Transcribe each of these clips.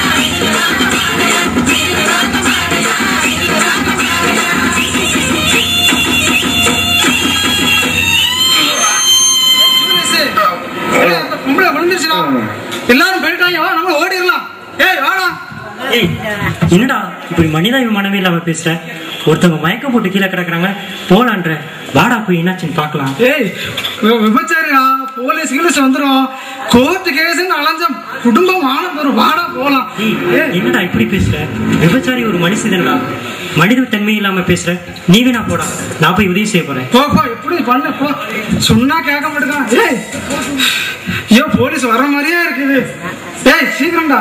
எல்லாரும் போயிட்டாங்க, வா நம்ம ஓடிடலாம். ஏய் வாடா. ஏய் என்னடா இப்படி மனிதாபிமானமே இல்லாம பேசுற? ஒருத்தவங்க மயக்கம் போட்டு கீழே கிடக்குறாங்க, போலான்ற. வாடா போய் என்னாச்சுன்னு பாக்கலாம். ஏய் விபச்சாரியா, போலீஸ் கீழே வந்துடும், கோர்ட்டு கேஸ்ன்னு அலைஞ்ச குடும்பம் ஆனது ஒரு, வாடா போலாம். என்னடா இப்படி பேசுற? விபச்சாரி ஒரு மனுஷன்டா, மனித தன்மை இல்லாம பேசுற. நீ வேணா போடா, நான் போய் உதவி செய்ய போறேன். போ போ, எப்படி பண்ண போ, சொன்னா கேட்க மாட்டேங்கான். ஏய் ஐயோ போலீஸ் வர்ற மாதிரியே இருக்குது. ஏய் சீக்கிரம்டா.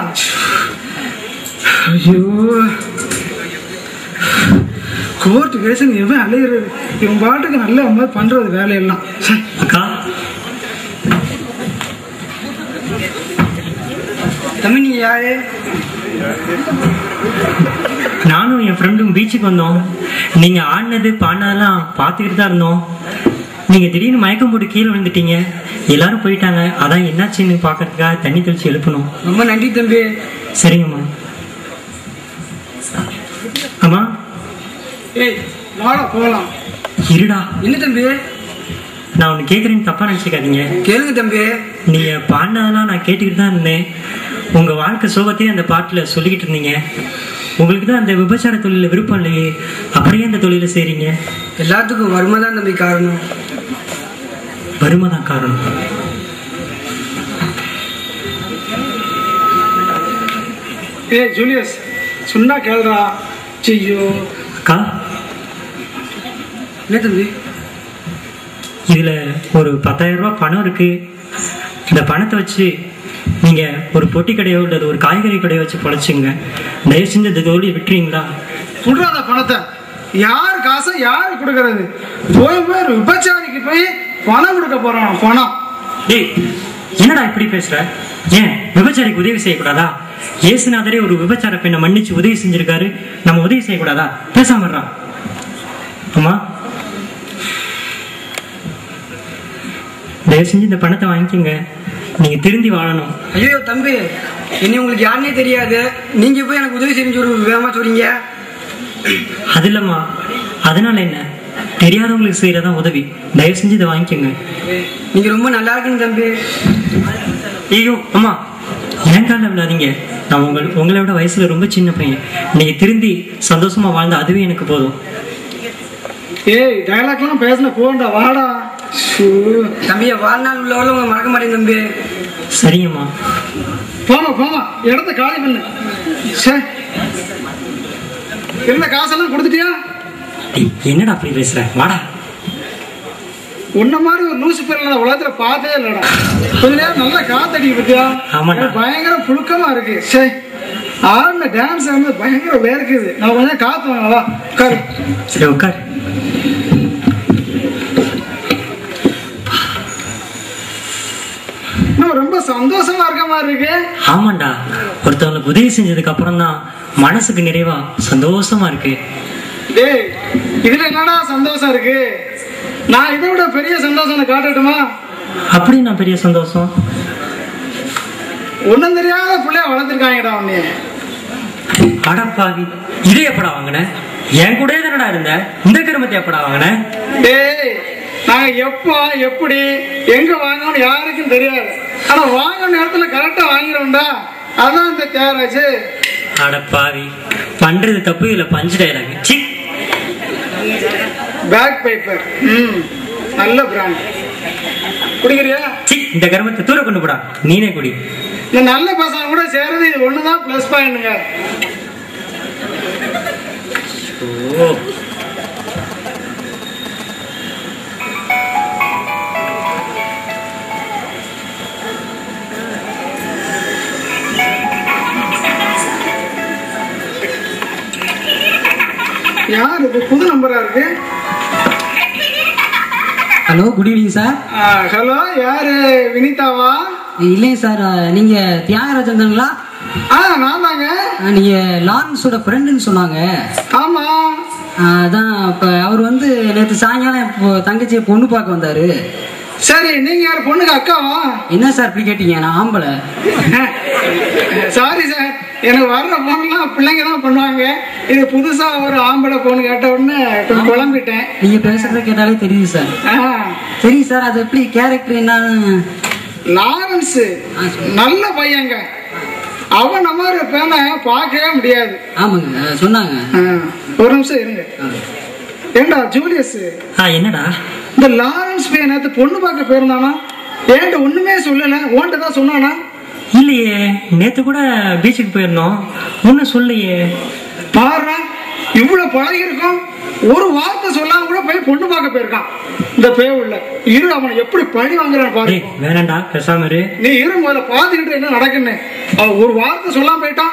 ஐயோ கோர்ட்டு கேஸ் எவன் அலையிறது, இவன் பாட்டுக்கு நல்ல மாதிரி பண்றது வேலையெல்லாம். அக்கா தம்பி நீங்க யாரு? நானும் என் ஃப்ரெண்டும் பீச்சுக்கு வந்தோம். நீங்க ஆடினது பாடினதெல்லாம் பார்த்துக்கிட்டு தான் இருந்தோம். நீங்க திடீர்னு மயக்கம் போட்டு கீழே விழுந்துட்டீங்க, எல்லாரும் போயிட்டாங்க. அதான் என்னாச்சுன்னு பாக்கிறதுக்காக தண்ணி தெளிச்சு எழுப்பணும். ரொம்ப நன்றி தம்பி. சரிங்கம்மா. அம்மா ஏய் வாடா போலாம். இருடா. என்ன தம்பி? நான் ஒன்று கேட்குறேன்னு தப்பா நினச்சிக்காதீங்க. கேளுங்க தம்பி. நீங்க பாடினதெல்லாம் நான் கேட்டுக்கிட்டு தான் இருந்தேன். உங்க வாழ்க்கை சோகத்தையும் அந்த பாட்டில் சொல்லிக்கிட்டு இருந்தீங்க. உங்களுக்கு தான் அந்த விபச்சார தொழில விருப்பம் இல்லையே, அப்படியே அந்த தொழில செய்றீங்க? எல்லாத்துக்கும் வறுமை தான் தம்பி காரணம். வறுமை தான் காரணம். ஏ ஜூலியஸ், சொன்னா கேளுடா. ஐயோ அக்கா, என்ன தம்பி? இதுல ஒரு 10,000 ரூபாய் பணம் இருக்கு. இந்த பணத்தை வச்சு நீங்க ஒரு பொட்டி கடையோ இல்ல ஒரு காய்கறி கடையோ வச்சு பொழைச்சுங்க. தயவு செஞ்சு இந்த தோல்வி விட்டுறீங்களா? குடுறாத பணத்தை. யார் காசை யாரு கொடுக்கறது? போய் போய் விபச்சாரிக்கு போய் பணம் கொடுக்க போறான். பணம். ஏய் என்னடா இப்படி பேசுற? ஏன் விபச்சாரிக்கு உதவி செய்யக்கூடாதா? இயேசுநாதரே ஒரு விபச்சார பெண்ணை மன்னிச்சு உதவி செஞ்சிருக்காரு, நம்ம உதவி செய்யக்கூடாதா? பேசாம இருடா. அம்மா தயவு செஞ்சு இந்த பணத்தை வாங்கிக்கோங்க, நீங்க திருந்தி வாழணும். ஐயோ தம்பி, இனி உங்களுக்கு யாருன்னே தெரியாது, நீங்க போய் எனக்கு உதவி செஞ்சு வேகமா சொல்றீங்க. அது இல்லம்மா, அதனால என்ன, தெரியாதவங்களுக்கு செய்யறதான் உதவி. தயவு செஞ்சு இதை வாங்கிக்கோங்க. நீங்க ரொம்ப நல்லா இருக்குங்க தம்பி. ஐயோ அம்மா, என் காலில் விடாதீங்க. நான் உங்களை விட வயசுல ரொம்ப சின்ன பையன். நீங்க திருந்தி சந்தோஷமா வாழ்ந்தா அதுவே எனக்கு போதும். ஏய் டயலாக்லாம் பேசின போண்டா, வாடா. தம்பிய வாழ்நாள் உள்ளவள உங்க மறக்க மாட்டேன் தம்பி. சரிங்கம்மா. போமா போமா, இடத்த காலி பண்ணு. இருந்த காசெல்லாம் கொடுத்துட்டியா? என்னடா அப்படி பேசுற? வாடா. உன்ன மாதிரி ஒரு லூசு பேர் உலகத்துல பார்த்தே இல்லடா. கொஞ்ச நேரம் நல்லா காத்தடிக்க பத்தியா? பயங்கர புழுக்கமா இருக்கு. ஆடின டான்ஸ் வந்து பயங்கர வேர்க்குது. நான் கொஞ்சம் காத்து வாங்கவா? உட்காரு. சரி உட்காரு. ரொம்ப சந்தோஷமா இருக்க மாதிரி இருக்கு. ஆமாண்டா, ஒருத்தவங்களுக்கு உதவி செஞ்சதுக்கு அப்புறம் தான் மனசுக்கு நிறைவா சந்தோஷமா இருக்கு. டேய் இதுல என்னடா சந்தோஷம் இருக்கு? நான் இதை விட பெரிய சந்தோஷம் காட்டட்டுமா? அப்படி நான் பெரிய சந்தோஷம்? ஒன்னும் தெரியாத பிள்ளைய வளர்த்துருக்காங்கடா உன்னை. அடப்பாவி, இது எப்படா வாங்கின? என் கூட தானடா இருந்த, இந்த கருமத்தை எப்படா வாங்கின? டேய் நாங்க எப்போ எப்படி எங்க வாங்கணும்னு யாருக்கும் தெரியாது. ஆனா வாங்கின நேரத்துல கரெக்டா வாங்கிடும்டா, அதான் இந்த தேராச்சு. அடப்பாவி, பண்றது தப்பு, இதுல பஞ்சு டயலாக். பேக் பேப்பர் நல்ல பிராண்ட். குடிக்கிறியா? இந்த கருமத்தை தூர கொண்டு போடா, நீனே குடி. இந்த நல்ல பசங்க கூட சேர்றது இது ஒண்ணுதான் பிளஸ் பாயிண்ட்ங்க. யார் இது? புது நம்பரா இருக்கு. Hello, good evening sir. Hello, யாரு? வினிதாவா? இல்லைங்க சார், நீங்க தியாகராஜன்ங்களா? நான் தாங்க. நீங்க லாரன்ஸோட ஃப்ரெண்டுன்னு சொன்னாங்க. ஆமா. அதான் இப்ப அவர் வந்து நேற்று சாயங்காலம் இப்போ தங்கச்சியை பொண்ணு பார்க்க வந்தாரு. சரி, நீங்க யார்? பொண்ணுக்கு அக்காவா? என்ன சார் இப்படி கேட்டீங்க? நான் ஆம்பளை. சாரி சார், எனக்கு வர்ற போன்லாம் பிள்ளைங்க தான் பண்ணுவாங்க. இது புதுசா ஒரு ஆம்பளை போன் கேட்ட உடனே குழம்பிட்டேன். நீங்க பேசுறத கேட்டாலே தெரியுது சார். சரி சார், அது எப்படி கேரக்டர் என்ன? லாரன்ஸ் நல்ல பையங்க. அவன் நம்ம பேனை பார்க்கவே முடியாது. ஆமாங்க சொன்னாங்க. ஒரு நிமிஷம் இருங்க. ஏண்டா ஜூலியஸ், என்னடா இந்த லாரன்ஸ் பையன் நேத்து பொண்ணு பார்க்க போயிருந்தானா? ஏன்ட்ட ஒண்ணுமே சொல்லல, ஓன்ட்ட தான் சொன்னானா? இல்லையே, நேத்து கூட பீச்சுக்கு போயிருந்தோம், ஒன்னும் சொல்லலையே. பாரு, இவ்வளவு பழகி இருக்கும், ஒரு வார்த்தை சொல்லாம கூட போய் பொண்ணு பார்க்க போயிருக்கான் இந்த பேவுள்ள. இரு, அவனை எப்படி பழி வாங்குறான்னு பாரு. வேணாண்டா, பேசாம இரு. நீ இரு, முதல்ல பாத்துக்கிட்டு என்ன நடக்குன்னு. அவன் ஒரு வார்த்தை சொல்லாம போயிட்டான்.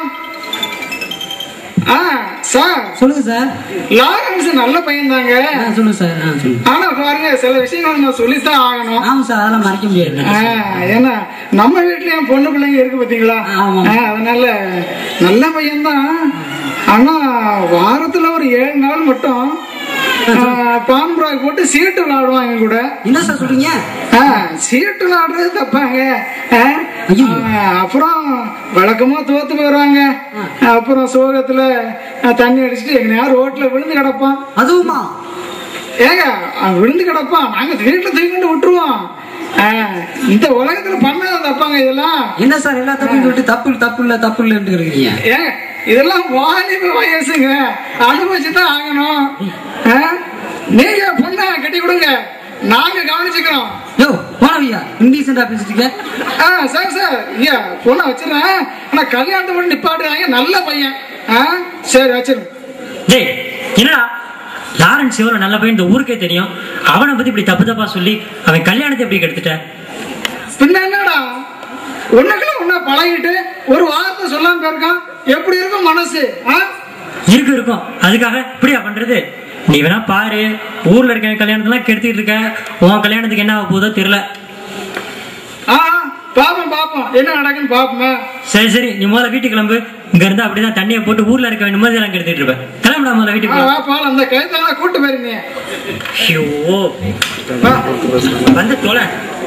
சார் சொல்லுங்க சார். லாரன்ஸ் நல்ல பையன் தாங்க. சொல்லுங்க சார். ஆனா பாருங்க, சில விஷயங்கள் நான் சொல்லித்தான் ஆகணும். ஆமா சார், அதெல்லாம் மறைக்க முடியாது. ஏன்னா நம்ம வீட்லயும் பொண்ணு பிள்ளைங்க இருக்கு பாத்தீங்களா, அதனால நல்ல பையன் தான். ஆனா வாரத்துல ஒரு 7 நாள் மட்டும் பாம்புராக் போட்டு சீட்டு விளையாடுவாங்க கூட. என்ன சார் சொல்றீங்க? சீட்டு விளையாடுறது தப்பாங்க. அப்புறம் வழக்கமா தோத்து போயிடுவாங்க. அப்புறம் சோகத்துல தண்ணி அடிச்சுட்டு எங்க நேரம் ரோட்ல விழுந்து கிடப்பான். அதுவுமா? ஏங்க விழுந்து கிடப்பான், நாங்க வீட்டுல தூக்கிட்டு விட்டுருவோம். இந்த உலகத்துல பண்ணாத தப்பாங்க இதெல்லாம். என்ன சார் எல்லா தப்பு விட்டு தப்பு இல்ல இருக்கீங்க? ஏங்க இதெல்லாம் வாலிப வயசுங்க, அனுபவிச்சுதான் ஆகணும். நீங்க பொண்ணை கட்டி கொடுங்க, நாங்க கவனிச்சுக்கிறோம். யோ போனவியா, இன்டீசென்டா பேசிட்டீங்க. சார் சார், ஐயா பொண்ணை வச்சிடறேன், ஆனா கல்யாணத்தை மட்டும் நிப்பாட்டுறாங்க. நல்ல பையன். சரி வச்சிருங்க. டேய் என்னடா, லாரன்ஸ் எவ்வளவு நல்ல பையன் இந்த ஊருக்கே தெரியும், அவனை பத்தி இப்படி தப்பா சொல்லி அவன் கல்யாணத்தை எப்படி கெடுத்துட்ட? பின்ன என்னடா, ஒண்ணுக்குள்ள ஒன்னா பழகிட்டு ஒரு வார்த்தை சொல்லாம போயிருக்கான், எப்படி இருக்கும் மனசு? இருக்கும். அதுக்காக இப்படியா பண்றது? நீ வேணா பாரு, ஊர்ல இருக்க கல்யாணத்தெல்லாம் கெடுத்துட்டு இருக்க, உன் கல்யாணத்துக்கு என்ன ஆக போதோ தெரியல. பாப்போம் என்ன நடக்குன்னு பாப்போமா. சரி நீ முதல்ல வீட்டுக்கு கிளம்பு. இங்க இருந்தா அப்படிதான் தண்ணியை போட்டு ஊர்ல இருக்க நிம்மதியெல்லாம் கெடுத்துட்டு இருப்பேன். கிளம்புடா முதல்ல வீட்டுக்கு. அந்த கழுத்தெல்லாம் கூட்டு போயிருங்க. வந்து தோல.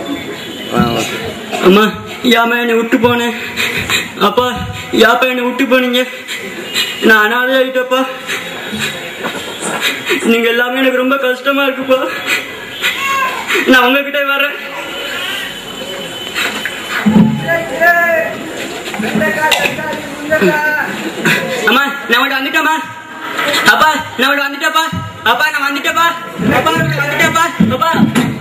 அம்மா யாமா என்னை விட்டு போனேன். அப்பா யாப்பா என்னை விட்டு போனீங்க, நான் அனாதை ஆயிட்டப்பா. நீங்க எல்லாமே எனக்கு ரொம்ப கஷ்டமா இருக்குப்பா. நான் உங்ககிட்ட வரேன். அம்மா நான் வந்துட்டேம்மா. அப்பா நான் வந்துட்டேப்பா. அப்பா நான் வந்துட்டேப்பா. அப்பா வந்துட்டேப்பா. அப்பா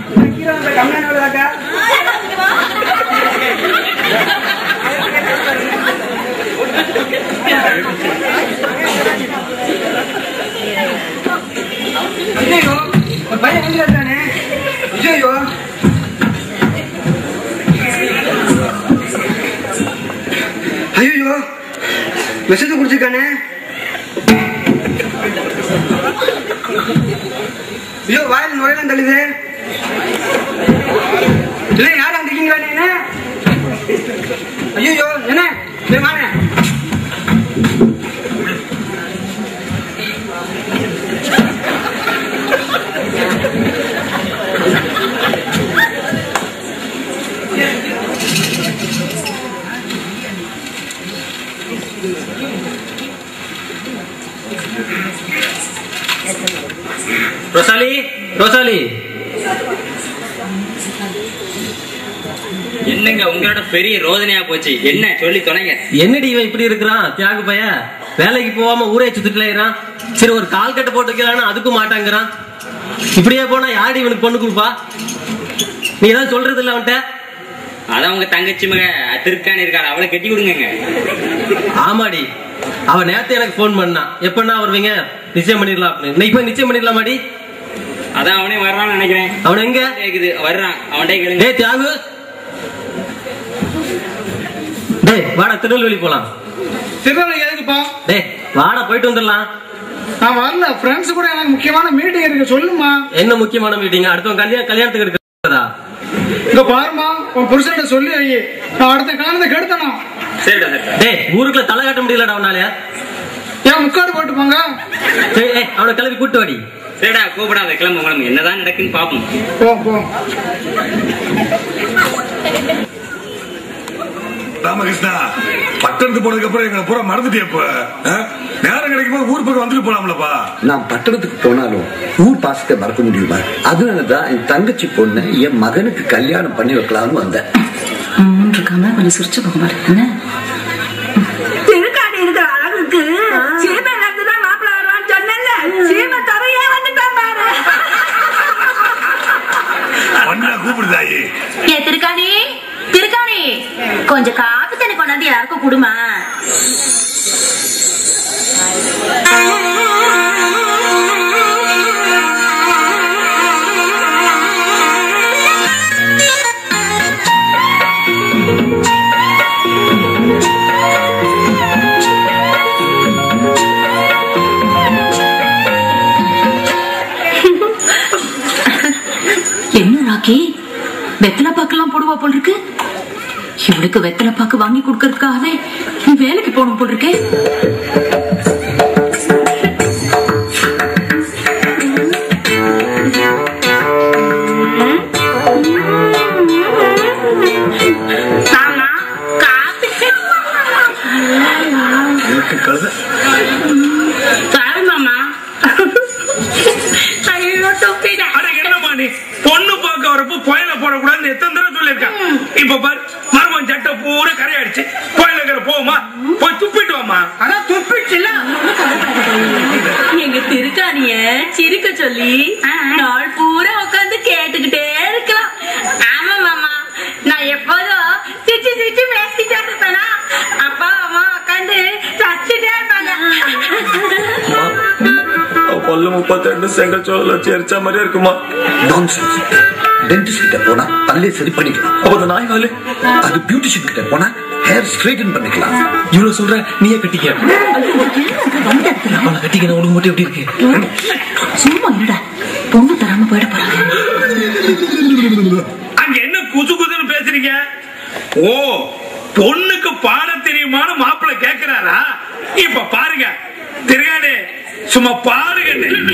ஐயோ மெசேஜ் குடிச்சிருக்கானே. ஐயோ வாயில் நுழையலாம் தள்ளுது. இல்லை யாரும் வந்துருக்கீங்களா? என்ன ஐயோ என்ன வாங்க. ரோசாலி என்னங்க உங்களோட பெரிய ரோதனையா போச்சு, என்ன சொல்லி தொலைங்க. என்னடி இவன் இப்படி இருக்கிறான் தியாகு பைய, வேலைக்கு போகாம ஊரே சுத்திட்டுறான். சரி ஒரு கால் கட்ட போட்டு வைக்கலான்னு அதுக்கும் மாட்டாங்கிறான். இப்படியே போனா யாரு இவனுக்கு பொண்ணு கொடுப்பா? நீ ஏதாவது சொல்றது இல்ல அவன்கிட்ட? அதான் உங்க தங்கச்சி மக திருக்கானு இருக்காரு, அவளை கட்டி விடுங்க. ஆமாடி, அவன் நேரத்தை எனக்கு போன் பண்ணான், எப்பன்னா வருவீங்க நிச்சயம் பண்ணிடலாம் அப்படின்னு. இப்ப நிச்சயம் பண்ணிடலாமாடி? அதான் அவனே வர்றான்னு நினைக்கிறேன். அவன் எங்க கேக்குது? வர்றான். அவன்கிட்ட கேளுங்க. டேய் தியாகு, டேய் வாடா திருநெல்வேலி போலாம். திருநெல்வேலி எதுக்குப்பா? டேய் வாடா போயிட்டு வந்துடலாம். நான் வரல, ஃப்ரெண்ட்ஸ் கூட எனக்கு முக்கியமான மீட்டிங் இருக்கு. சொல்லுமா. என்ன முக்கியமான மீட்டிங்? அடுத்தவன் கல்யாணத்துக்கு இருக்கிறதா? இங்க பாருமா, உன் புருஷன் சொல்லி வை, நான் அடுத்த காலத்தை கெடுத்தணும். சரிடா. டேய் ஊருக்குள்ள தலை காட்ட முடியலடா அவனால. ஏன் முக்காடு போட்டு போங்க. சரி அவனை கிளம்பி கூட்டு வாடி. சரிடா கூப்பிடாத, கிளம்பு. கிளம்பு, என்னதான் நடக்குன்னு பாப்போம். போ ராமகிருஷ்ணா, பட்டணத்துக்கு போனதுக்கு அப்புறம் எங்களை பூரா மறந்துட்டே. இப்ப நேரம் கிடைக்கும் போது ஊர் பக்கம் வந்துட்டு போலாம்லப்பா. நான் பட்டணத்துக்கு போனாலும் ஊர் பாசத்தை மறக்க முடியுமா? அதனாலதான் என் தங்கச்சி பொண்ணு என் மகனுக்கு கல்யாணம் பண்ணி வைக்கலாம்னு வந்தேன். கொஞ்சம் சிரிச்சு போக மாட்டேன். திருக்காணி இருக்கிற அளவுக்கு சீமை நடந்துதான் மாப்பிள்ள வருவான்னு சொன்னல, சீமை தவையே வந்துட்டான் பாரு. கூப்பிடுதாயே ஏ திருக்காணி, திருக்காணி கொஞ்சம் காத்து தண்ணி கொண்டாந்து யாருக்கும் குடுமா. என்ன ராக்கி, வெத்தலை பாக்கெல்லாம் போடுவா போல் இருக்கு. இவளுக்கு வெத்தலை பாக்கு வாங்கி கொடுக்கறதுக்காகவே நீ வேலைக்கு போகணும் போல் இருக்கு. பொண்ணு பார்க்க வரப்போ புயல போடக்கூடாதுன்னு எத்தனை தடவை சொல்லிருக்கேன். இப்ப பாரு, மருமன் சட்டை பூரா கரையாடிச்சு. புயல போமா, போய் துப்பிட்டு வாமா. ஆனா துப்பிடுச்சுல. எங்க திருக்காணிய சிரிக்க சொல்லி நாள் பூரா உட்காந்து கேட்டுக்கிட்டே இருக்கலாம். ஆமா மாமா, நான் எப்போதும் சிரிச்சு சிரிச்சு பேசிட்டே இருப்பேனா, அப்பா அம்மா உட்காந்து ரசிச்சுட்டே இருப்பாங்க. பல்லு 32 செங்கல் சோழ சேர்ச்சா மாதிரியா இருக்குமா? டென்டிஸ்ட் கிட்ட போனா பல்லே சரி பண்ணிக்கலாம். அப்ப நாய் வாலு அது பியூட்டிஷியன் கிட்ட போனா ஹேர் ஸ்ட்ரைட்டன் பண்ணிக்கலாம். இவ்வளவு சொல்ற, நீயே கட்டிக்க. கட்டிக்க உனக்கு மட்டும் எப்படி இருக்கு? சும்மா இல்லடா, பொண்ணு தராம போயிட போறாங்க. அங்க என்ன குசு குசுன்னு பேசுறீங்க? ஓ, பொண்ணுக்கு பாட தெரியுமான்னு மாப்பிள்ள கேக்குறாரா? இப்ப பாருங்க திருகாடே, சும்மா பாருங்க.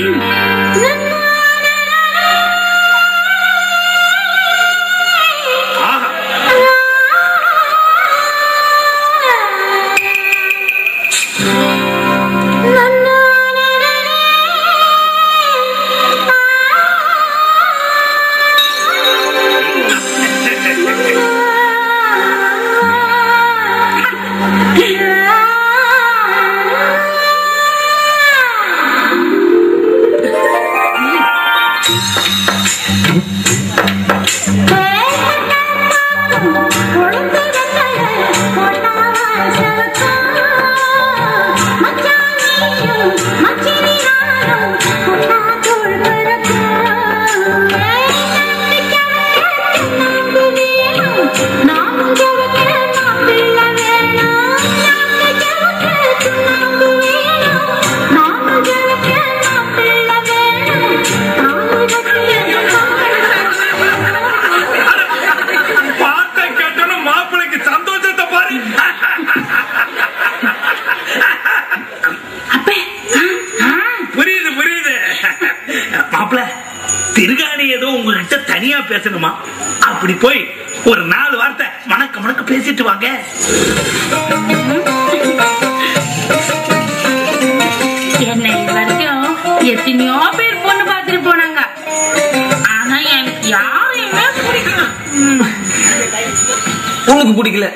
திருகாணி ஏதோ உங்ககிட்ட தனியா பேசணுமா? அப்படி போய் ஒரு 4 வார்த்தை வணக்க வணக்க பேசிட்டு வாங்க. என்னை வரைக்கும் எத்தனையோ பேர் பொண்ணு பார்த்துட்டு போனாங்க. ஆனா எனக்கு யாரையுமே பிடிக்கல. உனக்கு பிடிக்கல?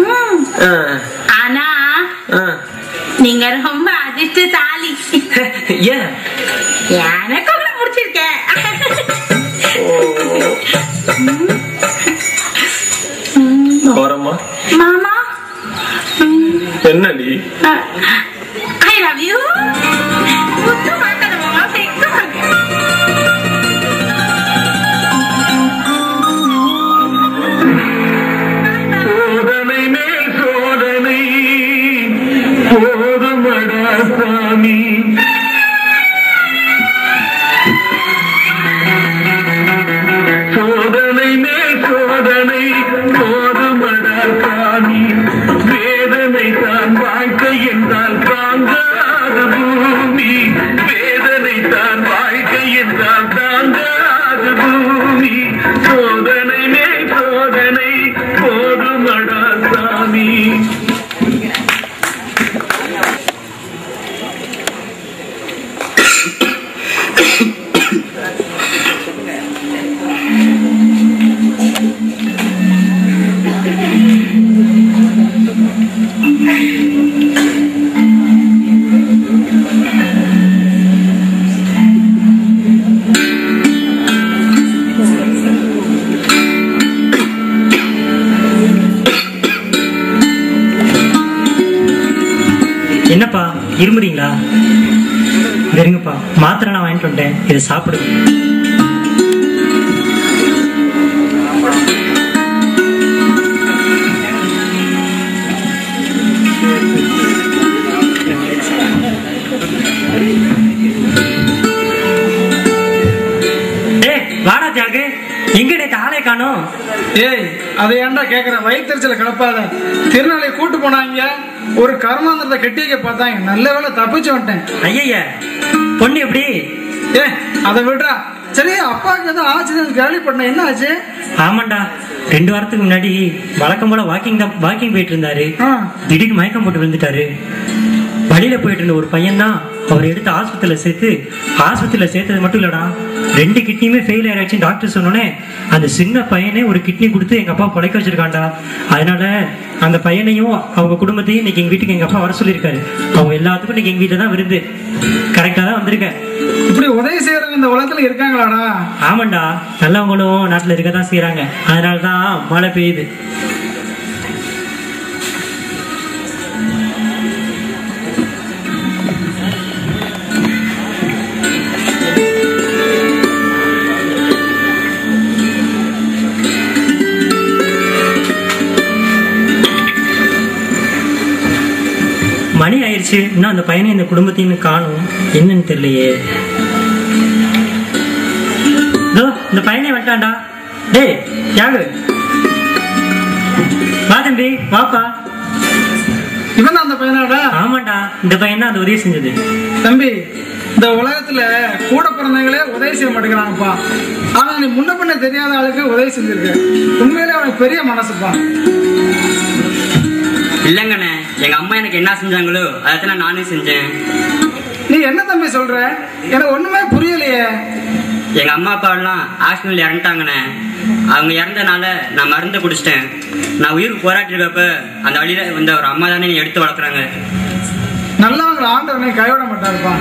ஆனா நீங்க ரொம்ப அதிர்ஷ்டசாலி. ஏன்? எனக்கு கூட பிடிச்சிருக்கேன். மாமா என்னடி? I love you. முத்து மாட்டாத மாமா, செக்க மாட்டேன். சோதனை மேல் சோதனை போதுமடா சாமி. சோதனை மேல் சோதனை போதுமடா சாமி. வேதனை தான் வாழ்க்கை என்றால் தாங்காத பூமி. வேதனை தான் வாழ்க்கை என்றால் தாங்காத பூமி. சோதனை மேல் சோதனை போதுமடா சாமி. என்னப்பா இருமுறீங்களா? இருங்கப்பா, மாத்திரை நான் வாங்கிட்டு வந்துட்டேன், இதை சாப்பிடுங்க. வாடா தியாகு, எங்க ஆளே காணோம்? ஏய், அதை ஏன்டா கேக்குற? வயிற்றுச்சல கிளப்பாத. திருநாளை கூட்டு போனாங்க, ஒரு கர்மாந்திரத்தை கட்டிக்க பார்த்தாங்க. நல்ல வேலை தப்பிச்சு வந்துட்டேன். ஐய, பொண்ணு எப்படி? ஏ, அதை விடுறா. சரி, அப்பாவுக்கு ஏதோ ஆச்சு கேள்விப்பட்டேன், என்ன ஆச்சு? ஆமாண்டா, 2 வாரத்துக்கு முன்னாடி வழக்கம் போல வாக்கிங் போயிட்டு இருந்தாரு. திடீர்னு மயக்கம் போட்டு விழுந்துட்டாரு. வழியில போயிட்டு இருந்த ஒரு பையன் தான் அவர் எடுத்து ஆஸ்பத்திரியில சேர்த்தது மட்டும் இல்லடா, 2 கிட்னியுமே ஃபெயில் ஆயிடுச்சுன்னு டாக்டர் சொன்னோன்னே அந்த சின்ன பையனே ஒரு கிட்னி கொடுத்து எங்க அப்பா பழைக்க வச்சிருக்காண்டா. அதனால அந்த பையனையும் அவங்க குடும்பத்தையும் இன்னைக்கு எங்க வீட்டுக்கு எங்க அப்பா வர சொல்லியிருக்காரு. அவங்க எல்லாத்துக்கும் இன்னைக்கு எங்க வீட்டுல தான் விருந்து. கரெக்டா தான் வந்திருக்கேன். இப்படி உதவி செய்யறவங்க இந்த உலகத்துல இருக்காங்களாடா? ஆமாண்டா, நல்லவங்களும் நாட்டுல இருக்கதான் செய்யறாங்க. அதனாலதான் மழை பெய்யுது. மணி ஆயிடுச்சு, இன்னும் அந்த பையனை இந்த குடும்பத்தையும் காணும். என்னன்னு தெரியலையே. இந்த பையனே வந்துட்டான்டா. டேய் யாரு, வா தம்பி, வாப்பா. இவன் அந்த பையனாடா? ஆமாண்டா, இந்த பையன் தான் அந்த உதவி செஞ்சது. தம்பி, இந்த உலகத்துல கூட பிறந்தவங்களே உதவி செய்ய மாட்டேங்கிறாங்கப்பா. ஆனா நீ முன்ன பின்ன தெரியாத ஆளுக்கு உதவி செஞ்சிருக்க. உண்மையிலே அவனுக்கு பெரிய மனசுப்பா. இல்லங்கண்ணே, எங்க அம்மா எனக்கு என்ன செஞ்சாங்களோ அதைத்தான் நானே செஞ்சேன். நீ என்ன தம்பி சொல்ற? எனக்கு ஒண்ணுமே புரியலையே. எங்க அம்மா அப்பா எல்லாம் ஹாஸ்பிட்டல் இறந்துட்டாங்கண்ணே. அவங்க இறந்தனால நான் மருந்து குடிச்சிட்டேன். நான் உயிருக்கு போராட்டி இருக்கப்ப அந்த வழியில வந்த ஒரு அம்மா தானே எடுத்து வளர்க்குறாங்க. நல்லவங்க ஆண்டவனை கைவிட மாட்டாருப்பா.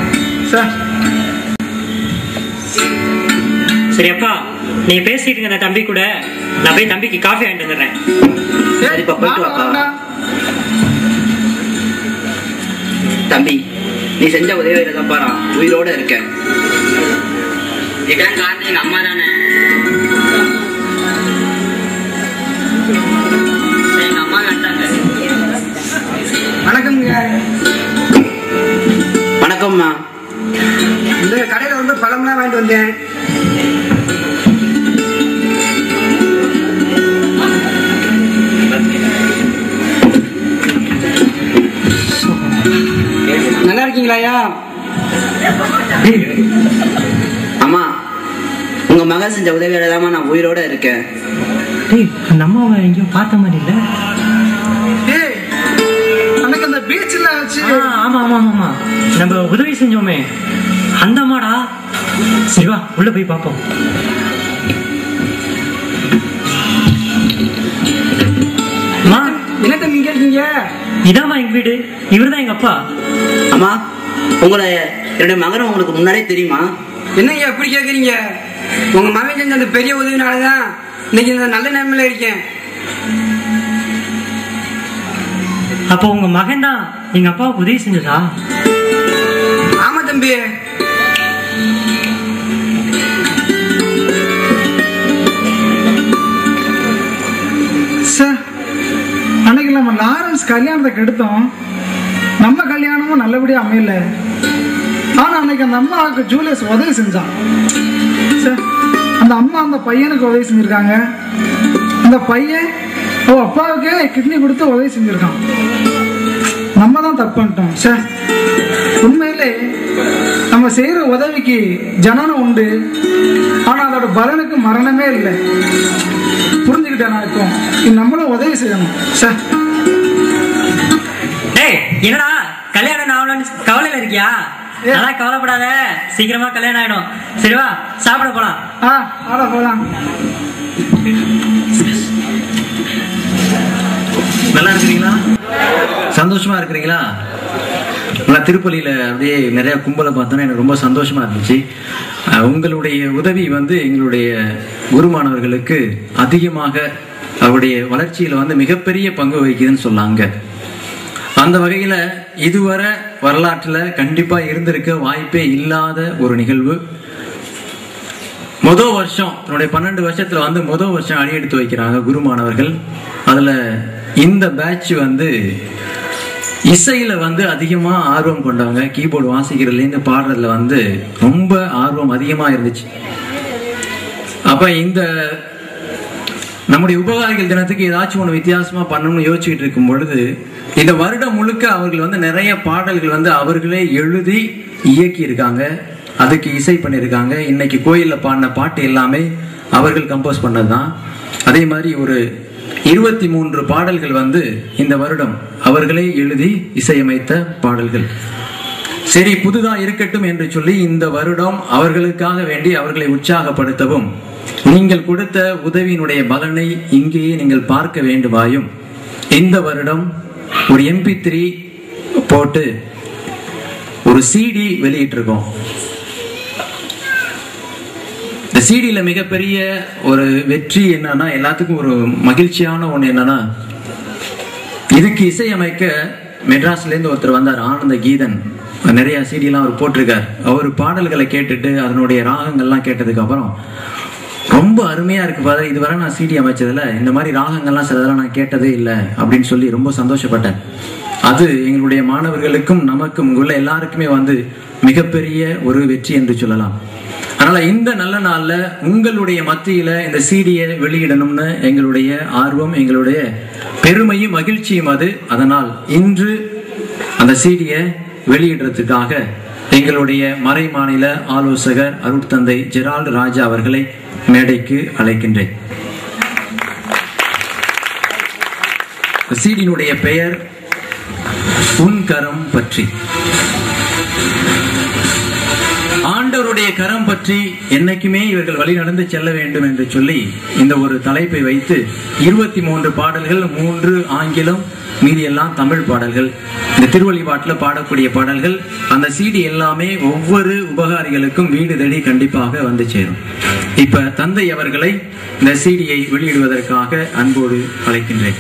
சரி அப்பா, நீ பேசிட்டு இருக்க தம்பி கூட நான் போய் தம்பிக்கு காஃபி வாங்கிட்டு வந்துடுறேன். தம்பி, நீ செஞ்ச உதவியில தான் பாரு உயிரோட இருக்க. இதுக்கெல்லாம் காரணம் எங்க அம்மா தானே. எங்க அம்மா வேண்டாங்க. வணக்கம்ங்க. வணக்கம்மா. இந்த கடையில வந்து பழம்லாம் வாங்கிட்டு வந்தேன். நல்லா இருக்கீங்களாயா? அம்மா, உங்க மகன் செஞ்ச உதவியால தான் நான் உயிரோட இருக்கேன். அந்த அம்மாவை எங்கேயும் பார்த்த மாதிரி இல்ல? அன்னைக்கு அந்த பீச்ல வச்சு. ஆமா ஆமா ஆமா, நம்ம உதவி செஞ்சோமே அந்த அம்மாடா. சரி வா, உள்ள போய் பார்ப்போம். என்ன தம்பி இங்க இருக்கீங்க? இதாம்மா எங்க வீடு, இவருதான் எங்க அப்பா. அம்மா, உங்களை என்னுடைய மகன் உங்களுக்கு முன்னாடியே தெரியுமா? என்னங்க எப்படி கேக்குறீங்க? உங்க மகன் செஞ்ச அந்த பெரிய உதவினாலதான் இன்னைக்கு இந்த நல்ல நிலைமையில இருக்கேன். அப்போ உங்க மகன் தான் எங்க அப்பாவுக்கு உதவி செஞ்சதா? ஆமா தம்பி. அன்னைக்கு நம்ம லாரன்ஸ் கல்யாணத்தை கெடுத்தோம். நம்ம கல்யாணமும் நல்லபடியா அமையல. ஆனா அன்னைக்கு அந்த அம்மாவுக்கு ஜூலியஸ் உதவி செஞ்சான். அந்த அம்மா அந்த பையனுக்கு உதவி செஞ்சிருக்காங்க. அந்த பையன் அப்பாவுக்கே கிட்னி கொடுத்து உதவி செஞ்சிருக்கான். நம்ம தான் தப்பு பண்ணிட்டோம். சார், உண்மையிலே நம்ம செய்யற உதவிக்கு ஜனனம் உண்டு, ஆனா அதோட பலனுக்கு மரணமே இல்லை. புரிஞ்சுக்கிட்டேன் நான். இப்போ நம்மளும் உதவி செய்யணும் சார். என்னடா கல்யாணம் ஆகணும்னு கவலையில இருக்கியா? அதெல்லாம் கவலைப்படாத, சீக்கிரமா கல்யாணம் ஆயிடும். சரிவா, சாப்பிட போலாம். ஆட போலாம். நல்லா இருக்கிறீங்களா? சந்தோஷமா இருக்கிறீங்களா? நான் திருப்பலியில அப்படியே நிறைய கும்பலை பார்த்தோன்னா எனக்கு ரொம்ப சந்தோஷமா இருந்துச்சு. உங்களுடைய உதவி எங்களுடைய குருமானவர்களுக்கு அதிகமாக அவருடைய வளர்ச்சியில மிகப்பெரிய பங்கு வகிக்குதுன்னு சொன்னாங்க. அந்த வகையில இதுவரை வரலாற்றுல கண்டிப்பா இருந்திருக்க வாய்ப்பே இல்லாத ஒரு நிகழ்வு. முதல் வருஷம் தன்னுடைய 12 வருஷத்துல வந்து முதல் வருஷம் அடியெடுத்து வைக்கிறாங்க குருமானவர்கள். அதுல இந்த பேட்ச் வந்து இசையில வந்து அதிகமா ஆர்வம் கொண்டவங்க. கீபோர்டு வாசிக்கிறதுல இருந்து பாடுறதுல வந்து ரொம்ப ஆர்வம் அதிகமா இருந்துச்சு. அப்ப இந்த நம்முடைய உபகாரிகள் தினத்துக்கு ஏதாச்சும் ஒண்ணு வித்தியாசமா பண்ணணும்னு யோசிச்சுட்டு இருக்கும் பொழுது இந்த வருடம் முழுக்க அவர்கள் வந்து நிறைய பாடல்கள் வந்து அவர்களே எழுதி இயக்கி இருக்காங்க, அதுக்கு இசை பண்ணியிருக்காங்க. இன்னைக்கு கோயில்ல பாடின பாட்டு எல்லாமே அவர்கள் கம்போஸ் பண்ணதுதான். அதே மாதிரி ஒரு 23 பாடல்கள் வந்து இந்த வருடம் அவர்களே எழுதி இசையமைத்த பாடல்கள். சரி, புதுதா இருக்கட்டும் என்று சொல்லி இந்த வருடம் அவர்களுக்காக வேண்டி அவர்களை உற்சாகப்படுத்தவும் நீங்கள் கொடுத்த உதவியினுடைய பலனை இங்கேயே நீங்கள் பார்க்க வேண்டுமாயும் இந்த வருடம் ஒரு MP3 போட்டு ஒரு CD வெளியிட்டிருக்கோம். இந்த சிடியில மிகப்பெரிய ஒரு வெற்றி என்னன்னா, எல்லாத்துக்கும் ஒரு மகிழ்ச்சியான ஒண்ணு என்னன்னா, இதுக்கு இசையமைக்க மெட்ராஸ்ல இருந்து ஒருத்தர் வந்தார், ஆனந்த கீதன். நிறைய CD எல்லாம் அவர் போட்டிருக்கார். அவர் பாடல்களை கேட்டுட்டு அதனுடைய ராகங்கள்லாம் கேட்டதுக்கு அப்புறம் ரொம்ப அருமையா இருக்கு பாரு, இதுவரை நான் CD அமைச்சதுல இந்த மாதிரி ராகங்கள்லாம் சிலதெல்லாம் நான் கேட்டதே இல்லை அப்படின்னு சொல்லி ரொம்ப சந்தோஷப்பட்டேன். அது எங்களுடைய மாணவர்களுக்கும் நமக்கும் உள்ள எல்லாருக்குமே வந்து மிகப்பெரிய ஒரு வெற்றி என்று சொல்லலாம். அதனால இந்த நல்ல நாள்ல உங்களுடைய மத்தியில இந்த CDயை வெளியிடணும்னு எங்களுடைய ஆர்வம், எங்களுடைய பெருமையும் மகிழ்ச்சியும் அது. அதனால் இன்று அந்த CDயை வெளியிடுறதுக்காக எங்களுடைய மறை மாநில ஆலோசகர் அருட்தந்தை ஜெரால்டு ராஜா அவர்களை மேடைக்கு அழைக்கின்றேன். CDயினுடைய பெயர் உன் கரம் பற்றி. ஆண்டவருடைய கரம் பற்றி என்னைக்குமே இவர்கள் வழி நடந்து செல்ல வேண்டும் என்று சொல்லி இந்த ஒரு தலைப்பை வைத்து 23 பாடல்கள், 3 ஆங்கிலம், மீதி எல்லாம் தமிழ் பாடல்கள், இந்த திருவழிபாட்டில் பாடக்கூடிய பாடல்கள். அந்த CD எல்லாமே ஒவ்வொரு உபகாரிகளுக்கும் வீடு தேடி கண்டிப்பாக வந்து சேரும். இப்ப தந்தை அவர்களை இந்த CDயை வெளியிடுவதற்காக அன்போடு அழைக்கின்றேன்.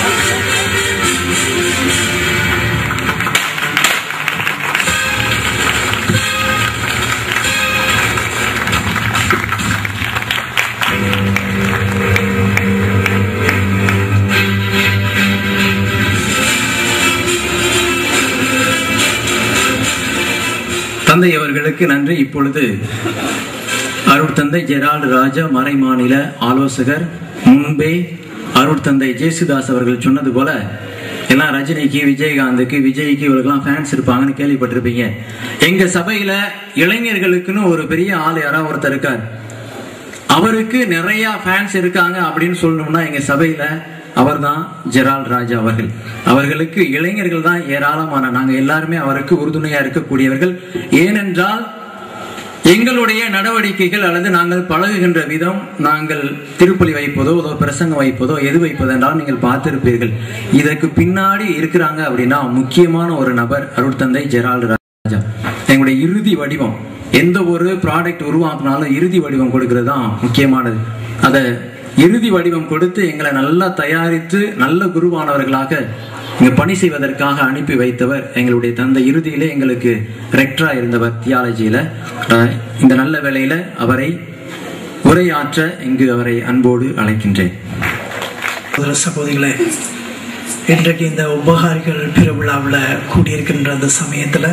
தந்தை அவர்களுக்கு நன்றி. இப்பொழுது அருட்தந்தை ஜெரால்டு ராஜா மறை மாநில ஆலோசகர், முன்பே அருட்தந்தை ஜேசுதாஸ் அவர்கள் சொன்னது போல எல்லாம் ரஜினிக்கு, விஜயகாந்துக்கு, விஜய்க்கு இவர்களுக்கெல்லாம் ஃபேன்ஸ் இருப்பாங்கன்னு கேள்விப்பட்டிருப்பீங்க. எங்க சபையில இளைஞர்களுக்குன்னு ஒரு பெரிய ஆள் யாராவது ஒருத்தர் இருக்கார், அவருக்கு நிறைய ஃபேன்ஸ் இருக்காங்க அப்படின்னு சொல்லணும்னா எங்க சபையில அவர்தான் ஜெரால்டு ராஜா அவர்கள். அவர்களுக்கு இளைஞர்கள் தான் ஏராளமான, நாங்க எல்லாருமே அவருக்கு உறுதுணையா இருக்கக்கூடியவர்கள். ஏனென்றால் எங்களுடைய நடவடிக்கைகள் அல்லது நாங்கள் பழகுகின்ற விதம், நாங்கள் திருப்பலி வைப்பதோ பிரசங்கம் வைப்பதோ எது வைப்பதென்றால் நீங்கள் பார்த்திருப்பீர்கள். இதற்கு பின்னாடி இருக்கிறாங்க அப்படின்னா முக்கியமான ஒரு நபர் அருட்தந்தை ஜெரால்டு ராஜா. எங்களுடைய இறுதி வடிவம், எந்த ஒரு ப்ராடக்ட் உருவாக்குனாலும் இறுதி வடிவம் கொடுக்கிறது தான் முக்கியமானது. அதை இறுதி வடிவம் கொடுத்து எங்களை நல்லா தயாரித்து நல்ல குருவானவர்களாக இங்க பணி செய்வதற்காக அனுப்பி வைத்தவர் எங்களுடைய தந்தை. இறுதியிலே எங்களுக்கு ரெக்டரா இருந்தவர் தியாலஜியில. இந்த நல்ல வேளையில அவரை உரையாற்ற இங்கு அவரை அன்போடு அழைக்கின்றேன். சகோதரிகளே, இன்றைக்கு இந்த உபகாரிகள் பெருவிழாவில் கூடியிருக்கின்ற அந்த சமயத்தில்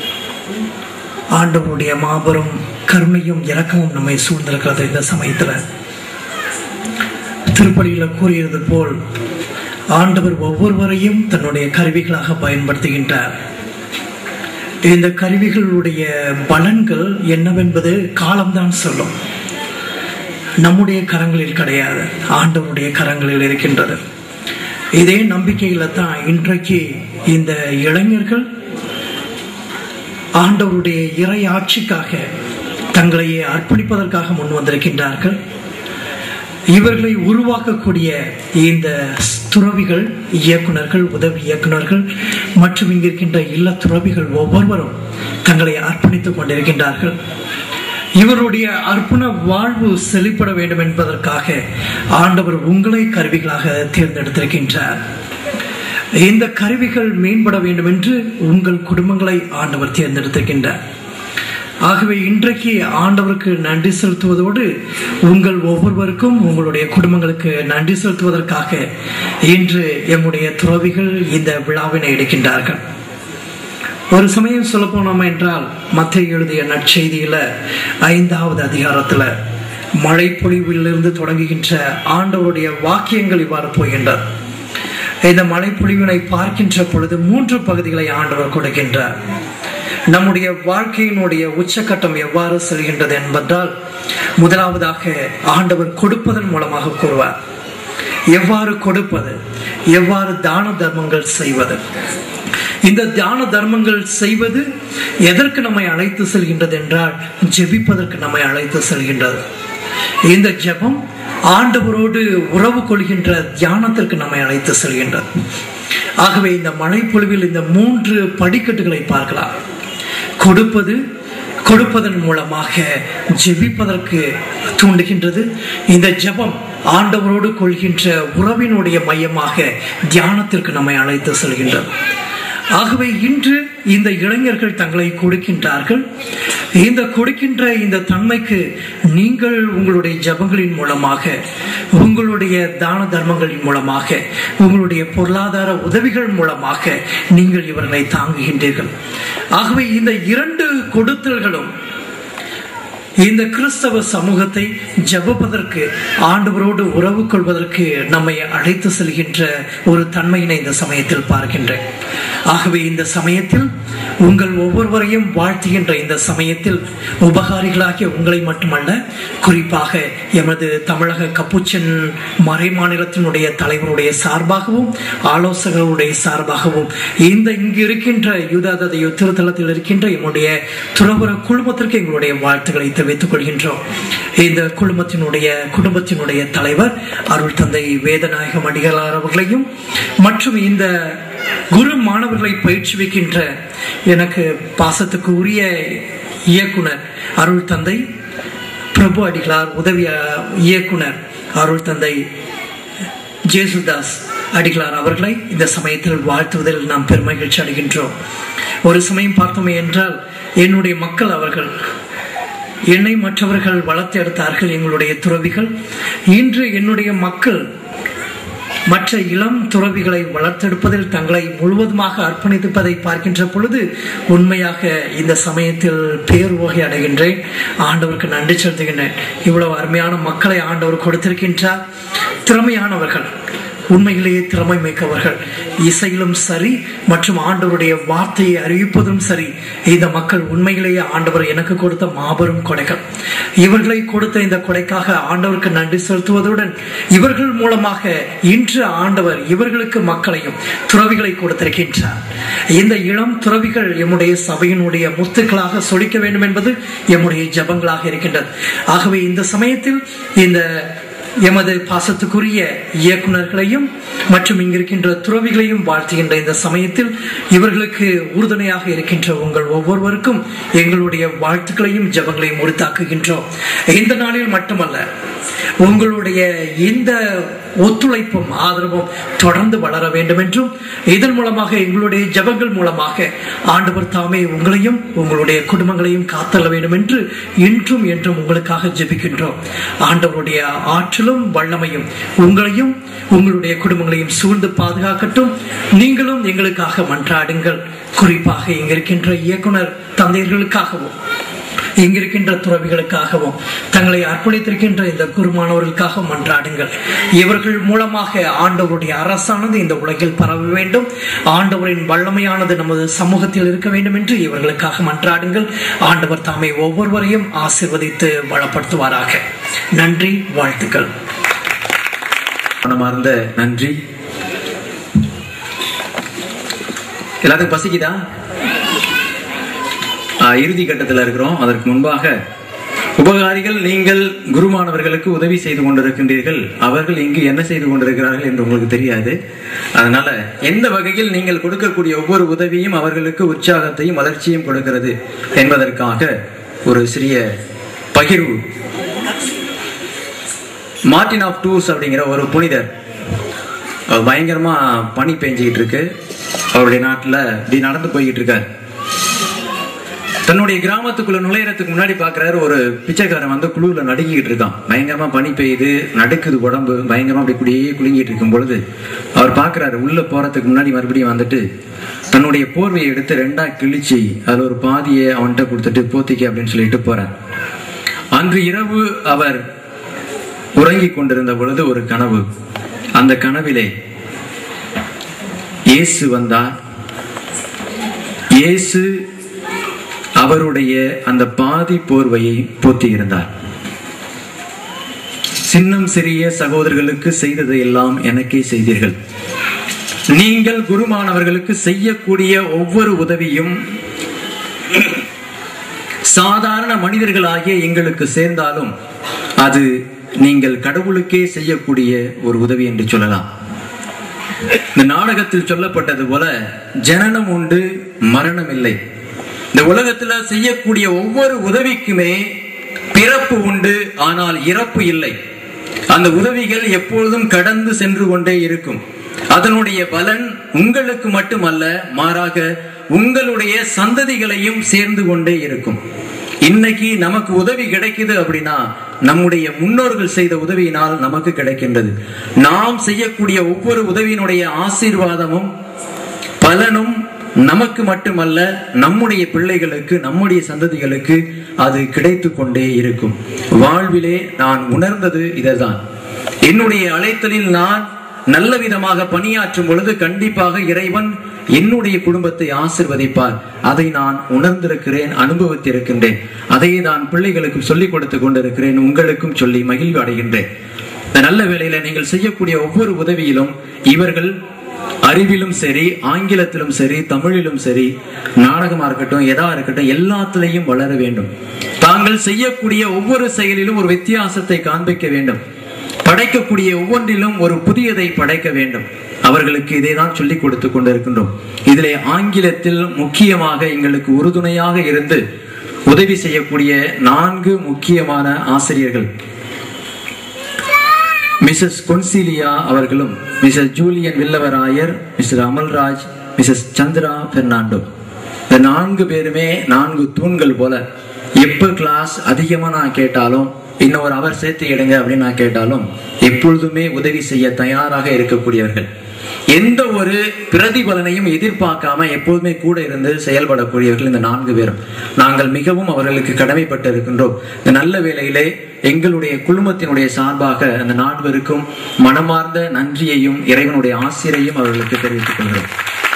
ஆண்டவருடைய மாபெரும் கருணையும் இரக்கமும் நம்மை சூழ்ந்திருக்கிறது. இந்த சமயத்தில் திருப்பலியில் கூறியது போல் ஆண்டவர் ஒவ்வொருவரையும் தன்னுடைய கருவிகளாக பயன்படுத்துகின்றார். இந்த கருவிகளுடைய பலன்கள் என்னவென்பது காலம்தான் சொல்லும். நம்முடைய கரங்களில் கிடையாது, ஆண்டவருடைய கரங்களில் இருக்கின்றது. இதே நம்பிக்கையில தான் இன்றைக்கு இந்த இளைஞர்கள் ஆண்டவருடைய இறை ஆட்சிக்காக தங்களையே அர்ப்பணிப்பதற்காக முன் வந்திருக்கின்றார்கள். இவர்களை உருவாக்கக்கூடிய இந்த துறவிகள், இயக்குனர்கள், உதவி இயக்குனர்கள் மற்றும் இங்கிருக்கின்ற இல்ல துறவிகள் ஒவ்வொருவரும் தங்களை அர்ப்பணித்துக் கொண்டிருக்கின்றார்கள். இவருடைய அர்ப்பண வாழ்வு செழிப்பட வேண்டும் என்பதற்காக ஆண்டவர் உங்களை கருவிகளாக தேர்ந்தெடுத்திருக்கின்றார். இந்த கருவிகள் மேம்பட வேண்டும் என்று உங்கள் குடும்பங்களை ஆண்டவர் தேர்ந்தெடுத்திருக்கின்றார். ஆகவே இன்றைக்கு ஆண்டவருக்கு நன்றி செலுத்துவதோடு உங்கள் ஒவ்வொருவருக்கும் உங்களுடைய குடும்பங்களுக்கு நன்றி செலுத்துவதற்காக இன்று எம்முடைய துறவிகள் இந்த விழாவினை எடுக்கின்றார்கள். ஒரு சமயம் சொல்ல போனோம் என்றால் மத்தேயு எழுதிய நற்செய்தியில 5வது அதிகாரத்துல மழை பொழிவிலிருந்து தொடங்குகின்ற ஆண்டவருடைய வாக்கியங்கள் இவ்வாறு போகின்றார். இந்த மழை பொழிவினை பார்க்கின்ற பொழுது 3 பகுதிகளை ஆண்டவர் கொடுக்கின்றார். நம்முடைய வாழ்க்கையினுடைய உச்சக்கட்டம் எவ்வாறு செல்கின்றது என்பதால் முதலாவதாக ஆண்டவர் கொடுப்பதன் மூலமாக கூறுவார். எவ்வாறு கொடுப்பது, எவ்வாறு தான தர்மங்கள் செய்வது. இந்த தான தர்மங்கள் செய்வது எதற்கு நம்மை அழைத்து செல்கின்றது என்றால் ஜெபிப்பதற்கு நம்மை அழைத்து செல்கின்றது. இந்த ஜெபம் ஆண்டவரோடு உறவு கொள்கின்ற தியானத்திற்கு நம்மை அழைத்து செல்கின்றது. ஆகவே இந்த மழை பொழிவில் இந்த 3 படிக்கட்டுகளை பார்க்கலாம். கொடுப்பது, கொடுப்பதன் மூலமாக ஜெபிப்பதற்கு தூண்டுகின்றது. இந்த ஜெபம் ஆண்டவரோடு கொள்கின்ற உறவினுடைய மையமாக தியானத்திற்கு நம்மை அழைத்து செல்கின்றது. ஆகவே இன்று இந்த இளைஞர்கள் தங்களை கொடுக்கின்றார்கள். இந்த கொடுக்கின்ற இந்த தன்மைக்கு நீங்கள் உங்களுடைய ஜபங்களின் மூலமாக, உங்களுடைய தான தர்மங்களின் மூலமாக, உங்களுடைய பொருளாதார உதவிகள் மூலமாக நீங்கள் இவர்களை தாங்குகின்றீர்கள். ஆகவே இந்த 2 கொடுத்தல்களும் இந்த கிறிஸ்தவ சமூகத்தை ஜெபிப்பதற்கு, ஆண்டவரோடு உறவு கொள்வதற்கு நம்மை அழைத்து செல்கின்ற ஒரு தன்மையினை இந்த சமயத்தில் பார்க்கின்றேன். ஆகவே இந்த சமயத்தில் உங்கள் ஒவ்வொருவரையும் வாழ்த்துகின்ற இந்த சமயத்தில் உபகாரிகளாகிய உங்களை மட்டுமல்ல, குறிப்பாக எமது தமிழக கப்புச்சன் மறை மாநிலத்தினுடைய தலைவருடைய சார்பாகவும் ஆலோசகருடைய சார்பாகவும் இங்கு இருக்கின்ற யூதாததையோ திருத்தலத்தில் இருக்கின்ற எம்முடைய துறவர குழுமத்திற்கு எங்களுடைய வாழ்த்துக்களை தெரிவித்துக் கொள்கின்றோம். இந்த குடும்பத்தினுடைய தலைவர் அருள் தந்தை வேதநாயகம் அடிகளார் அவர்களையும் மற்றும் இந்த குரு மாணவர்களை பயிற்சிவிக்கின்ற எனக்கு பாசத்துக்கு உரிய இயக்குனர் அருள் தந்தை பிரபு அடிகளார், உதவி இயக்குனர் அருள் தந்தை ஜேசுதாஸ் அடிகளார் அவர்களை இந்த சமயத்தில் வாழ்த்துவதில் நாம் பெருமகிழ்ச்சி அடைகின்றோம். ஒரு சமயம் பார்த்தோமே என்றால் என்னுடைய மக்கள் அவர்கள் என்னை மற்றவர்கள் வளர்த்தெடுத்தார்கள், எங்களுடைய துறவிகள். இன்று என்னுடைய மக்கள் மற்ற இளம் துறவிகளை வளர்த்தெடுப்பதில் தங்களை முழுவதுமாக அர்ப்பணிப்பதை பார்க்கின்ற பொழுது உண்மையாக இந்த சமயத்தில் பேருவகை அடைகின்றேன். ஆண்டவருக்கு நன்றி செலுத்துகின்றேன். இவ்வளவு அருமையான மக்களை ஆண்டவர் கொடுத்திருக்கின்றார். திறமையானவர்கள், உண்மையிலேயே திறமை மிக்கவர்கள். இசையிலும் சரி மற்றும் ஆண்டவருடைய வார்த்தையை அறிவிப்பதும் சரி, இந்த மக்கள் உண்மையிலேயே ஆண்டவர் எனக்கு கொடுத்த மாபெரும் கொடைகள். இவர்களை கொடுத்த இந்த கொடைக்காக ஆண்டவருக்கு நன்றி செலுத்துவதுடன் இவர்கள் மூலமாக இன்று ஆண்டவர் இவர்களுக்கு மக்களையும் துறவிகளை கொடுத்திருக்கின்றார். இந்த இளம் துறவிகள் எம்முடைய சபையினுடைய முத்துக்களாக சொலிக்க வேண்டும் என்பது எம்முடைய ஜபங்களாக இருக்கின்றது. ஆகவே இந்த சமயத்தில் இந்த எமது பாசத்துக்குரிய இயக்குநர்களையும் மற்றும் இங்கிருக்கின்ற துறவிகளையும் வாழ்த்துகின்ற இந்த சமயத்தில் இவர்களுக்கு உறுதுணையாக இருக்கின்ற உங்கள் ஒவ்வொருவருக்கும் எங்களுடைய வாழ்த்துக்களையும் ஜபங்களையும் உரித்தாக்குகின்றோம். இந்த நாளில் மட்டுமல்ல, உங்களுடைய இந்த ஒத்துழைப்பும் ஆதரவும் தொடர்ந்து வளர வேண்டும் என்றும் இதன் மூலமாக எங்களுடைய ஜபங்கள் மூலமாக ஆண்டவர் தாமே உங்களையும் உங்களுடைய குடும்பங்களையும் காத்தள்ள வேண்டும் என்று இன்றும் என்றும் உங்களுக்காக ஜெபிக்கின்றோம். ஆண்டவருடைய ஆற்றலும் வல்லமையும் உங்களையும் உங்களுடைய குடும்பங்களையும் சூழ்ந்து பாதுகாக்கட்டும். நீங்களும் எங்களுக்காக மன்றாடுங்கள். குறிப்பாக இங்கிருக்கின்ற இயக்குனர் தந்தையர்களுக்காகவும் இங்கிருக்கின்ற துறவிகளுக்காகவும் தங்களை அர்ப்பணித்திருக்கின்ற இந்த குருமானவர்களுக்காக மன்றாடுங்கள். இவர்கள் மூலமாக ஆண்டவருடைய அரசானது இந்த உலகில் பரவ வேண்டும். ஆண்டவரின் வல்லமையானது நமது சமூகத்தில் இருக்க வேண்டும் என்று இவர்களுக்காக மன்றாடுங்கள். ஆண்டவர் தாமே ஒவ்வொருவரையும் ஆசீர்வதித்து வளப்படுத்துவாராக. நன்றி, வாழ்த்துக்கள். மனமார்ந்த நன்றி. எல்லாத்துக்கும் பசிக்குதா? இறுதி கட்டத்தில் இருக்கிறோம். அதற்கு முன்பாக உபகாரிகள், நீங்கள் குருமானவர்களுக்கு உதவி செய்து கொண்டிருக்கின்றீர்கள். அவர்கள் இங்கு என்ன செய்து கொண்டிருக்கிறார்கள் என்று உங்களுக்கு தெரியாது. அதனால எந்த வகையில் நீங்கள் கொடுக்கக்கூடிய ஒவ்வொரு உதவியும் அவர்களுக்கு உற்சாகத்தையும் வளர்ச்சியும் கொடுக்கிறது என்பதற்காக ஒரு சிறிய பகிர்வு. மார்ட்டின் ஆஃப் டூர்ஸ் அப்படிங்கிற ஒரு புனிதர், பயங்கரமா பனி பெஞ்சிக்கிட்டு இருக்கு. அவருடைய நாட்டுல இப்படி நடந்து போய்கிட்டு இருக்காரு. தன்னுடைய கிராமத்துக்குள்ள நுழையறதுக்கு முன்னாடி பாக்குறாரு, ஒரு பிச்சைக்காரன் வந்து குழுவுல நடுங்கிட்டு இருக்கான். பயங்கரமா பனி பெய்யுது, நடுக்குது உடம்பு, பயங்கரமா அப்படி இப்படியே குலுங்கிட்டு இருக்கும் பொழுது அவர் பாக்குறாரு, உள்ள போறதுக்கு முன்னாடி மறுபடியும் வந்துட்டு தன்னுடைய போர்வையை எடுத்து 2ஆ கிழிச்சு அதுல ஒரு பாதியை அவன்கிட்ட கொடுத்துட்டு போத்திக்க அப்படின்னு சொல்லிட்டு போறார். அன்று இரவு அவர் உறங்கிக் கொண்டிருந்த பொழுது ஒரு கனவு. அந்த கனவிலே இயேசு வந்தார். இயேசு அவருடைய அந்த பாதி போர்வையை போத்தி இருந்தார். சின்னம் சிறிய சகோதரர்களுக்கு செய்ததை எல்லாம் எனக்கே செய்தீர்கள். நீங்கள் குருமானவர்களுக்கு செய்யக்கூடிய ஒவ்வொரு உதவியும் சாதாரண மனிதர்களாகிய எங்களுக்கு சேர்ந்தாலும் அது நீங்கள் கடவுளுக்கே செய்யக்கூடிய ஒரு உதவி என்று சொல்லலாம். இந்த நாடகத்தில் சொல்லப்பட்டது போல ஜனனம் உண்டு, மரணம் இல்லை. இந்த உலகத்துல செய்யக்கூடிய ஒவ்வொரு உதவிக்குமே பிறப்பு உண்டு, ஆனால் இறப்பு இல்லை. அந்த உதவிகள் எப்பொழுதும் கடந்து சென்று கொண்டே இருக்கும். அதனுடைய பலன் உங்களுக்கு மட்டுமல்ல, மாறாக உங்களுடைய சந்ததிகளையும் சேர்ந்து கொண்டே இருக்கும். இன்னைக்கு நமக்கு உதவி கிடைக்குது அப்படின்னா நம்முடைய முன்னோர்கள் செய்த உதவியினால் நமக்கு கிடைக்கின்றது. நாம் செய்யக்கூடிய ஒவ்வொரு உதவியினுடைய ஆசீர்வாதமும் பலனும் நமக்கு மட்டுமல்ல, நம்முடைய பிள்ளைகளுக்கு, நம்முடைய சந்ததிகளுக்கு அது கிடைத்து கொண்டே இருக்கும். வாழ்விலே நான் உணர்ந்தது இதுதான். என்னுடைய அழைத்தலில் நான் நல்ல விதமாக பணியாற்றும் பொழுது கண்டிப்பாக இறைவன் என்னுடைய குடும்பத்தை ஆசிர்வதிப்பார். அதை நான் உணர்ந்திருக்கிறேன், அனுபவித்திருக்கின்றேன். அதை நான் பிள்ளைகளுக்கு சொல்லிக் கொடுத்து கொண்டிருக்கிறேன், உங்களுக்கும் சொல்லி மகிழ்வு அடைகின்றேன். இந்த நல்ல வேளையில நீங்கள் செய்யக்கூடிய ஒவ்வொரு உதவியிலும் இவர்கள் அறிவிலும் சரி, ஆங்கிலத்திலும் சரி, தமிழிலும் சரி, நாடகமா இருக்கட்டும், எதா இருக்கட்டும், எல்லாத்திலையும் வளர வேண்டும். தாங்கள் செய்யக்கூடிய ஒவ்வொரு செயலிலும் ஒரு வித்தியாசத்தை காண்பிக்க வேண்டும். படைக்கக்கூடிய ஒவ்வொன்றிலும் ஒரு புதியதை படைக்க வேண்டும். அவர்களுக்கு இதை தான் சொல்லிக் கொடுத்து கொண்டிருக்கின்றோம். இதிலே ஆங்கிலத்தில் முக்கியமாக எங்களுக்கு உறுதுணையாக இருந்து உதவி செய்யக்கூடிய 4 முக்கியமான ஆசிரியர்கள், மிஸ்ஸஸ் கொன்சிலியா அவர்களும், Mrs Julian Villavarayar, Mr Amalraj, Mrs Chandra Fernando. இந்த 4 பேருமே 4 தூண்கள் போல. எப்ப கிளாஸ் அதிகமா நான் கேட்டாலும், இன்னொரு அவர் சேர்த்து எடுங்க அப்படின்னு நான் கேட்டாலும் எப்பொழுதுமே உதவி செய்ய தயாராக இருக்கக்கூடியவர்கள். எந்த ஒரு பிரதிபலனையும் எதிர்பார்க்காம எப்போதுமே கூட இருந்து செயல்படக்கூடியவர்கள் இந்த 4 பேரும். நாங்கள் மிகவும் அவர்களுக்கு கடமைப்பட்டு இருக்கின்றோம். இந்த நல்ல வேளையிலே எங்களுடைய குழுமத்தினுடைய சார்பாக அந்த 4 பேருக்கும் மனமார்ந்த நன்றியையும் இறைவனுடைய ஆசிரியையும் அவர்களுக்கு தெரிவித்துக் கொள்கிறோம்.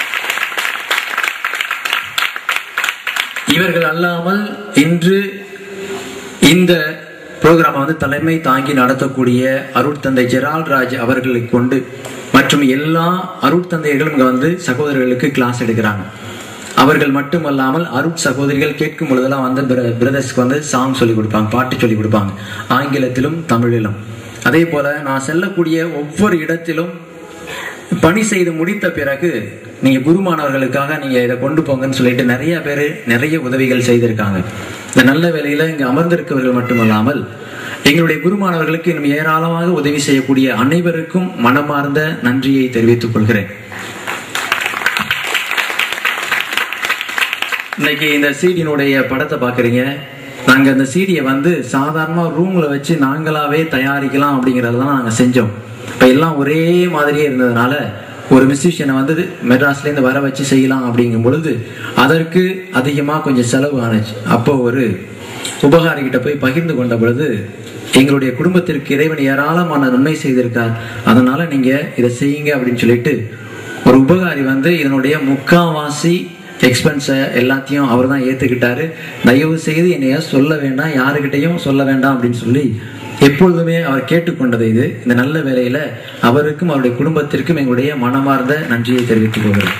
இவர்கள் அல்லாமல் இன்று இந்த புரோகிராம் வந்து தலைமை தாங்கி நடத்தக்கூடிய அருட்தந்தை ஜெரால்ராஜ் அவர்களை கொண்டு மற்றும் எல்லா அருட்தந்தைகளும் இங்க வந்து சகோதரர்களுக்கு கிளாஸ் எடுக்கிறாங்க. அவர்கள் மட்டுமல்லாமல் அருட் சகோதரிகள் கேட்கும் பொழுதெல்லாம் வந்து பிரதர்ஸ்க்கு வந்து சாங் சொல்லி கொடுப்பாங்க, பாட்டு சொல்லி கொடுப்பாங்க, ஆங்கிலத்திலும் தமிழிலும். அதே போல நான் செல்லக்கூடிய ஒவ்வொரு இடத்திலும் பணி செய்து முடித்த பிறகு நீங்க குருமானவர்களுக்காக நீங்க இதை கொண்டு போங்கன்னு சொல்லிட்டு நிறைய பேர் நிறைய உதவிகள் செய்திருக்காங்க. இந்த நல்ல வேளையில இங்க அமர்ந்திருக்கவர்கள் மட்டுமல்லாமல் எங்களுடைய குருமானவர்களுக்கு இன்னும் ஏராளமாக உதவி செய்யக்கூடிய அனைவருக்கும் மனமார்ந்த நன்றியை தெரிவித்துக் கொள்கிறேன். இன்னைக்கு இந்த சீடியினுடைய படத்தை பாக்குறீங்க. நாங்க அந்த சீடியை வந்து சாதாரணமா ரூம்ல வச்சு நாங்களாவே தயாரிக்கலாம் அப்படிங்கறதான் நாங்க செஞ்சோம். இப்ப எல்லாம் ஒரே மாதிரியே இருந்ததுனால ஒரு மியூசிஷியனை வந்து மெட்ராஸ்ல இருந்து வர வச்சு செய்யலாம் அப்படிங்கும் பொழுது அதற்கு அதிகமா கொஞ்சம் செலவு ஆனிச்சு. அப்போ ஒரு உபகாரி கிட்ட போய் பகிர்ந்து கொண்ட பொழுது எங்களுடைய குடும்பத்திற்கு இறைவன் ஏராளமான நன்மை செய்திருக்கார், அதனால நீங்க இதை செய்யுங்க அப்படின்னு சொல்லிட்டு ஒரு உபகாரி வந்து இதனுடைய முக்காவாசி எக்ஸ்பென்ஸை எல்லாத்தையும் அவர் தான் ஏத்துக்கிட்டாரு. தயவு செய்து என்னைய சொல்ல வேண்டாம், யாருக்கிட்டையும் சொல்ல வேண்டாம் அப்படின்னு சொல்லி எப்பொழுதுமே அவர் கேட்டுக்கொண்டது இது. இந்த நல்ல வேளையில அவருக்கும் அவருடைய குடும்பத்திற்கும் எங்களுடைய மனமார்ந்த நன்றியை தெரிவித்துக் கொள்கிறோம்.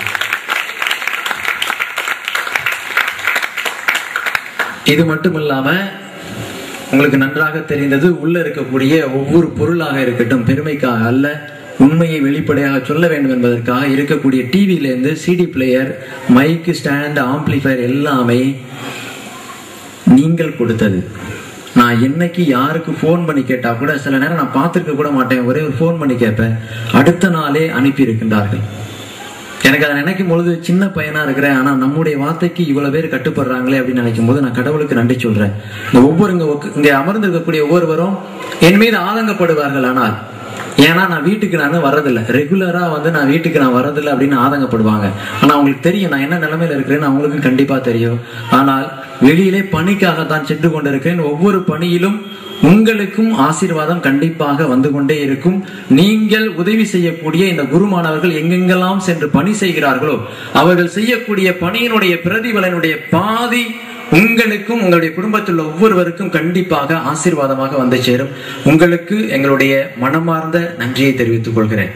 இது மட்டும் இல்லாம உங்களுக்கு நன்றாக தெரிந்தது, உள்ள இருக்கக்கூடிய ஒவ்வொரு பொருளாக இருக்கட்டும், பெருமைக்காக அல்ல, உண்மையை வெளிப்படையாக சொல்ல வேண்டும் என்பதற்காக இருக்கக்கூடிய டிவியில இருந்து CD player, mic stand, amplifier எல்லாமே நீங்கள் கொடுத்தது. நான் என்னைக்கு யாருக்கு ஃபோன் பண்ணி கேட்டா கூட சில நேரம் நான் பார்த்துருக்க கூட மாட்டேன், ஒரே ஒரு ஃபோன் பண்ணி கேட்பேன், அடுத்த நாளே அனுப்பி இருக்கின்றார்கள். எனக்கு அதை நினைக்கும் பொழுது சின்ன பையனா இருக்கிறேன், ஆனா நம்முடைய வார்த்தைக்கு இவ்வளவு பேர் கட்டுப்படுறாங்களே அப்படின்னு நினைக்கும் போது நான் கடவுளுக்கு நன்றி சொல்றேன். இந்த இங்க அமர்ந்திருக்கக்கூடிய ஒவ்வொருவரும் என் மீது ஆதங்கப்படுவார்கள். ஆனால் ஏன்னா நான் வீட்டுக்கு நான் வர்றதில்லை, ரெகுலரா நான் வீட்டுக்கு நான் வர்றதில்லை அப்படின்னு ஆதங்கப்படுவாங்க. ஆனா அவங்களுக்கு தெரியும் நான் என்ன நிலைமையில இருக்கிறேன்னு அவங்களுக்கும் கண்டிப்பா தெரியும். ஆனால் வெளியிலே பணிக்காகத்தான் சென்று கொண்டிருக்கிறேன். ஒவ்வொரு பணியிலும் உங்களுக்கும் ஆசீர்வாதம் கண்டிப்பாக வந்து கொண்டே இருக்கும். நீங்கள் உதவி செய்யக்கூடிய இந்த குருமானவர்கள் எங்கெங்கெல்லாம் சென்று பணி செய்கிறார்களோ அவர்கள் செய்யக்கூடிய பணியினுடைய பிரதிபலனுடைய பாதி உங்களுக்கும் உங்களுடைய குடும்பத்தில் உள்ள ஒவ்வொருவருக்கும் கண்டிப்பாக ஆசீர்வாதமாக வந்து சேரும். உங்களுக்கு எங்களுடைய மனமார்ந்த நன்றியை தெரிவித்துக் கொள்கிறேன்.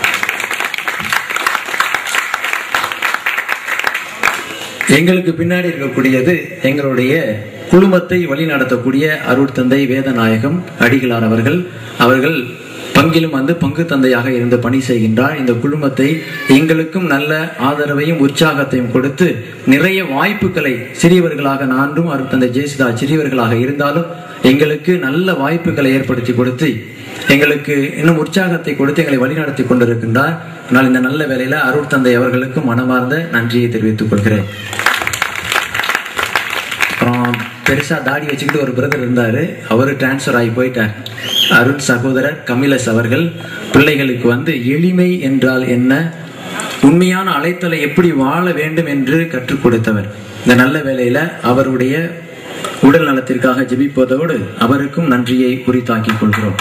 எங்களுக்கு பின்னாடி இருக்கக்கூடியது எங்களுடைய குழுமத்தை வழி நடத்தக்கூடிய அருட்தந்தை வேதநாயகம் அடிகளார் அவர்கள் பங்கிலும் பங்கு தந்தையாக இருந்து பணி செய்கின்றார். இந்த குழுமத்தை எங்களுக்கும் நல்ல ஆதரவையும் உற்சாகத்தையும் கொடுத்து நிறைய வாய்ப்புகளை, சிறியவர்களாக நான்கும் அருட்தந்தை ஜேசுதாஸ் சிறியவர்களாக இருந்தாலும் எங்களுக்கு நல்ல வாய்ப்புகளை ஏற்படுத்தி கொடுத்து எங்களுக்கு இன்னும் உற்சாகத்தை கொடுத்து எங்களை வழிநடத்தி கொண்டிருக்கின்றார். ஆனால் இந்த நல்ல வேளையில அருட்தந்தை அவர்களுக்கும் மனமார்ந்த நன்றியை தெரிவித்துக் கொள்கிறேன். அப்புறம் பெருசா தாடி வச்சுக்கிட்டு ஒரு பிரதர் இருந்தாரு, அவரு டிரான்ஸ்பர் ஆகி போயிட்டார். அருட் சகோதரர் கமிலஸ் அவர்கள் பிள்ளைகளுக்கு எளிமை என்றால் என்ன, உண்மையான அழைத்தலை எப்படி வாழ வேண்டும் என்று கற்றுக் கொடுத்தவர். இந்த நல்ல வேளையில அவருடைய உடல் நலத்திற்காக ஜெபிப்பதோடு அவருக்கும் நன்றியை குறித்தாக்கிக் கொள்கிறோம்.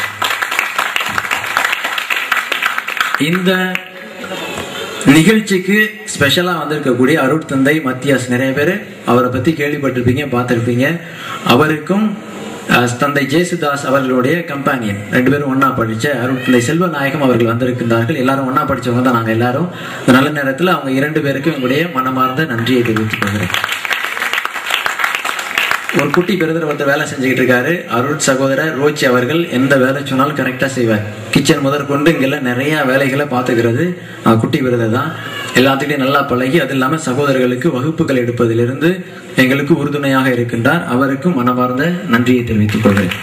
இந்த நிகழ்ச்சிக்கு ஸ்பெஷலா வந்திருக்கக்கூடிய அருட்தந்தை மத்தியாஸ், நிறைய பேர் அவரை பத்தி கேள்விப்பட்டிருப்பீங்க, பார்த்திருப்பீங்க. அவருக்கும் தந்தை ஜேசுதாஸ் அவர்களுடைய கம்பானியன், 2 பேரும் ஒன்னா படிச்ச அருட்தந்தை செல்வநாயகம் அவர்கள் வந்திருக்கின்றார்கள். எல்லாரும் ஒன்னா படிச்சவங்க தான் நாங்க எல்லாரும். இந்த நல்ல நேரத்தில் அவங்க 2 பேருக்கும் எங்களுடைய மனமார்ந்த நன்றியை தெரிவித்துக் கொள்கிறேன். ஒரு குட்டி பிரதர் ஒருத்தர் வேலை செஞ்சுக்கிட்டு இருக்காரு, அருட் சகோதரர் ரோச்சி அவர்கள். எந்த வேலை சொன்னாலும் கரெக்டா செய்வார். கிச்சன் முதற்கொண்டு இங்கெல்லாம் நிறைய வேலைகளை பார்த்துக்கிறது குட்டி பிரதர் தான். எல்லாத்துக்கிட்டையும் நல்லா பழகி, அது இல்லாம சகோதரர்களுக்கு வகுப்புகள் எடுப்பதிலிருந்து எங்களுக்கு உறுதுணையாக இருக்கின்றார். அவருக்கும் மனமார்ந்த நன்றியை தெரிவித்துக் கொள்கிறேன்.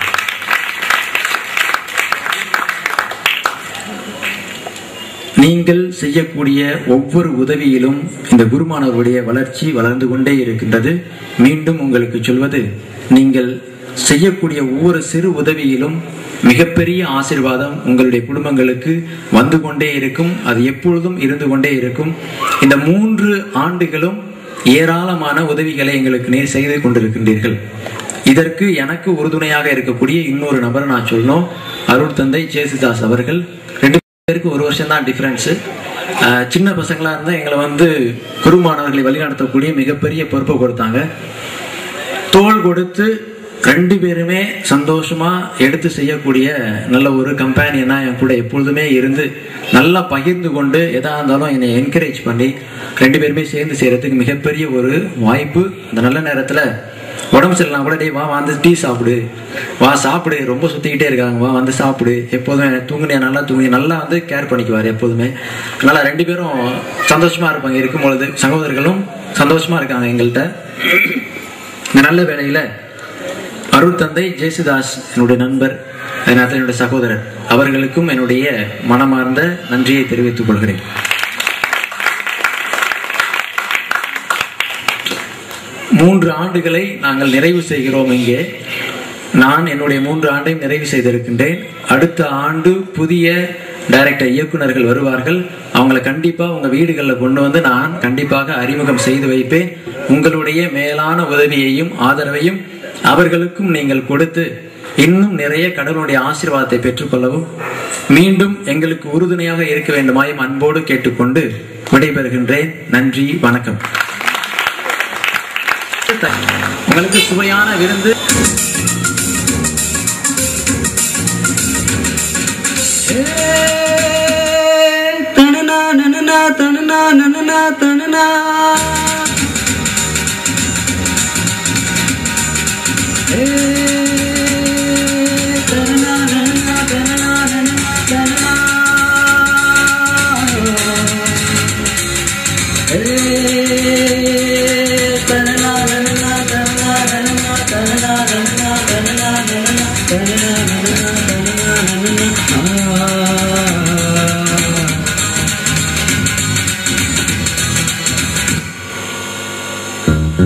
நீங்கள் செய்யக்கூடிய ஒவ்வொரு உதவியிலும் இந்த குருமானவருடைய வளர்ச்சி வளர்ந்து கொண்டே இருக்கின்றது. மீண்டும் உங்களுக்கு சொல்வது, நீங்கள் செய்யக்கூடிய ஒவ்வொரு சிறு உதவியிலும் மிகப்பெரிய ஆசீர்வாதம் உங்களுடைய குடும்பங்களுக்கு வந்து கொண்டே இருக்கும். அது எப்பொழுதும் இருந்து கொண்டே இருக்கும். இந்த 3 ஆண்டுகளும் ஏராளமான உதவிகளை எங்களுக்கு நீர் செய்து கொண்டிருக்கின்றீர்கள். இதற்கு எனக்கு உறுதுணையாக இருக்கக்கூடிய இன்னொரு நபரை நான் சொல்லணும், அருட்தந்தை ஜேசுதாஸ் அவர்கள். 2 பேருக்கு 1 வருஷம் தான் டிஃபரன்ஸ். சின்ன பசங்களா இருந்தா எங்களை குருமானவர்களை வழிநடத்தக்கூடிய மிகப்பெரிய பொறுப்பை கொடுத்தாங்க. தோள் கொடுத்து 2 பேருமே சந்தோஷமா எடுத்து செய்யக்கூடிய நல்ல ஒரு கம்பேனியனா என் கூட எப்பொழுதுமே இருந்து நல்லா பகிர்ந்து கொண்டு எதா இருந்தாலும் என்னை என்கரேஜ் பண்ணி 2 பேருமே சேர்ந்து செய்யறதுக்கு மிகப்பெரிய ஒரு வாய்ப்பு. அந்த நல்ல நேரத்துல உடம்பு சரியில்லாம் கூட, டேய் வா டீ சாப்பிடு, வா சாப்பிடு, ரொம்ப சுத்திக்கிட்டே இருக்காங்க, வா சாப்பிடு, எப்போதும் தூங்குனியா, நல்லா தூங்குனியா, நல்லா கேர் பண்ணிக்குவாரு எப்போதுமே. அதனால 2 பேரும் சந்தோஷமா இருப்பாங்க. இருக்கும் பொழுது சகோதரர்களும் சந்தோஷமா இருக்காங்க எங்கள்கிட்ட. இந்த நல்ல வேளையில அருட்தந்தை ஜேசுதாஸ் என்னுடைய நண்பர், என்னுடைய சகோதரர், அவர்களுக்கும் என்னுடைய மனமார்ந்த நன்றியை தெரிவித்துக் கொள்கிறேன். மூன்று ஆண்டுகளை நாங்கள் நிறைவு செய்கிறோம். இங்கே நான் என்னுடைய 3 ஆண்டையும் நிறைவு செய்திருக்கின்றேன். அடுத்த ஆண்டு புதிய டைரக்டர் இயக்குநர்கள் வருவார்கள். அவங்களை கண்டிப்பா உங்க வீடுகளில் கொண்டு நான் கண்டிப்பாக அறிமுகம் செய்து வைப்பேன். உங்களுடைய மேலான உதவியையும் ஆதரவையும் அவர்களுக்கும் நீங்கள் கொடுத்து இன்னும் நிறைய கடவுளுடைய ஆசீர்வாதத்தை பெற்றுக்கொள்ளவும் மீண்டும் எங்களுக்கு உறுதுணையாக இருக்க வேண்டுமாயும் அன்போடு கேட்டுக்கொண்டு விடைபெறுகின்றேன். நன்றி, வணக்கம். உங்களுக்கு சுவையான விருந்து தனனா நனனா தனனா நனனா தனனா தனனா நனனா தனனா நனனா தனனா தனனா நனனா தனனா நனனா தனனா நனனா தனனா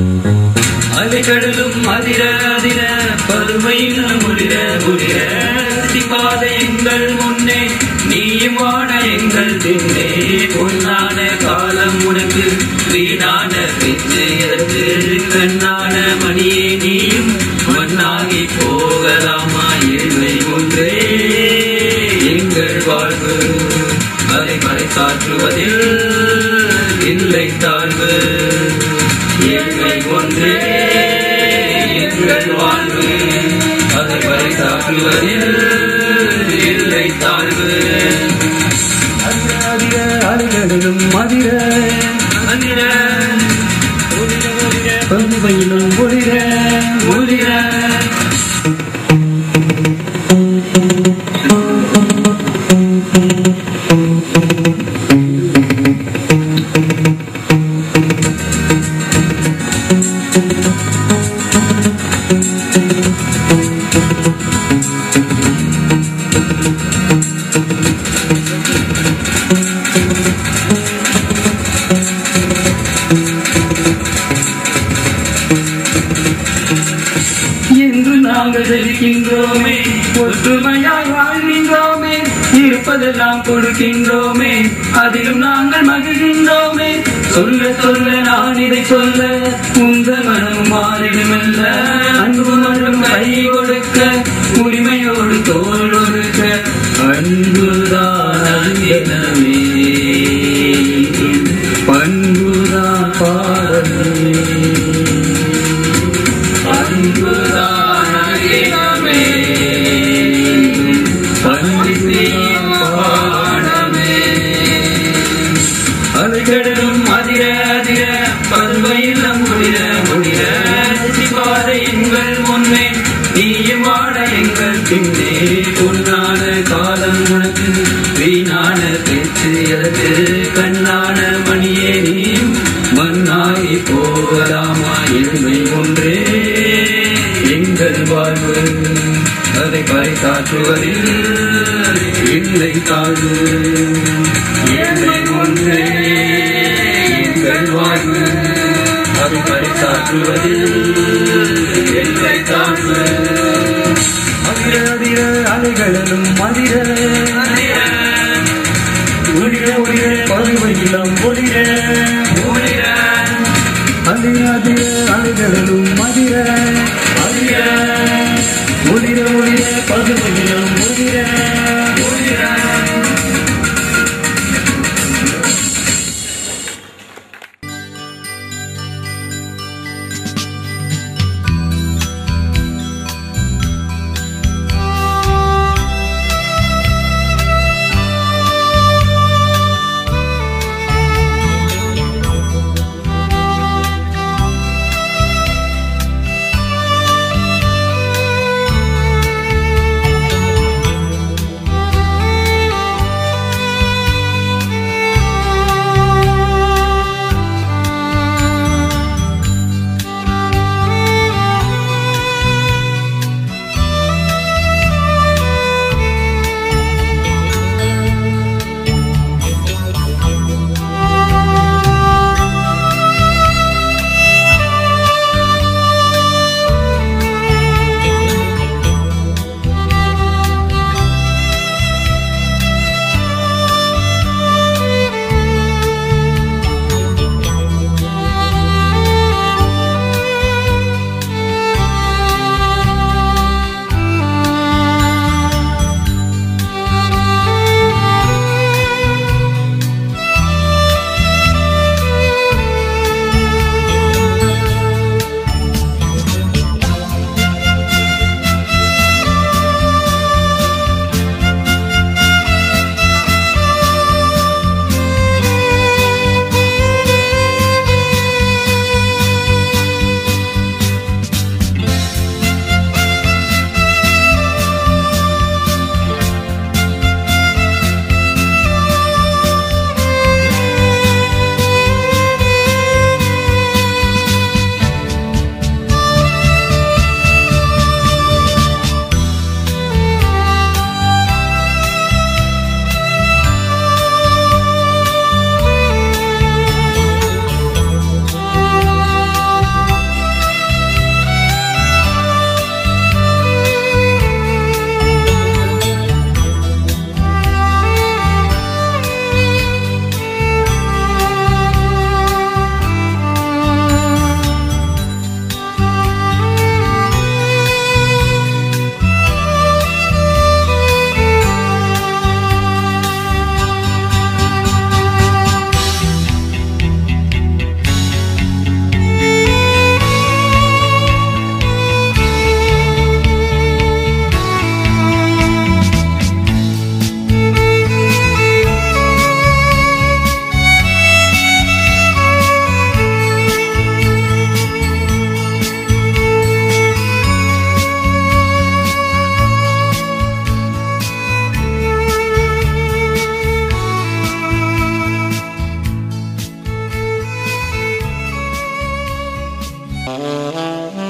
அலைகடலும் அதிர அதிர பருமையில் முளிர முளிர பாதை எங்கள் முன்னே நீயும் வாட எங்கள் பின்னே பொன்னான காலம் உனக்கு வீணான பிச்சு எதற்கு கண்ணான மணியே நீயும் மண்ணாகி போகலாமா ஏழ்மை ஒன்றே எங்கள் வாழ்வு அதை பறைசாற்றுவதில் இல்லை தாழ்வு ஏழ்மை ஒன்றே எங்கள் வாழ்வு அதை பறைசாற்றுவதில் இல்லை தாழ்வு அதிர அலைகடலும் மதிர மதிர பருமையிலும் ஒளிர ஒளிர நாங்கள் ஜெயிக்கின்றோமே ஒற்றுமையாய் வாழ்கின்றோமே இருப்பதெல்லாம் கொடுக்கின்றோமே அதிலும் நாங்கள் மகிழ்கின்றோமே சொல்ல சொல்ல நான் இதை சொல்ல உங்கள் மனம் மாறிடுமல்ல அன்பு மற்றும் கை கொடுக்க உரிமையோடு தோல் கொடுக்க அன்புதான் அங்கினமே பண்புதான் பாடமே அன்புதான் அலைகடலும் அதிர அதிர பருமையில் முடிர முடிர பாதை எங்கள் முன்னே நீயும் வாட எங்கள் பின்னே பொன்னான காலம் உனக்கு வீணான பேச்சு எதற்கு கண்ணான மணியே நீயும் மண்ணாகி போகலாமா ஏழ்மை ஒன்றே எங்கள் வாழ்வு அதை பறைசாற்றுவதில் இல்லை தாழ்வு ஏழ்மை ஒன்றே எங்கள் வாழ்வு அதை பறைசாற்றுவதில் இல்லை தாழ்வு அதிர அதிர அலைகடலும் மதிர ஒளிர ஒளிர பருமையிலும் ஒளிர ஒளிர அதிர அதிர அலைகடலும் மதிர அதிர ஒளிர ஒளிர பருமையிலும் ஒளிர ஒளிர Thank you.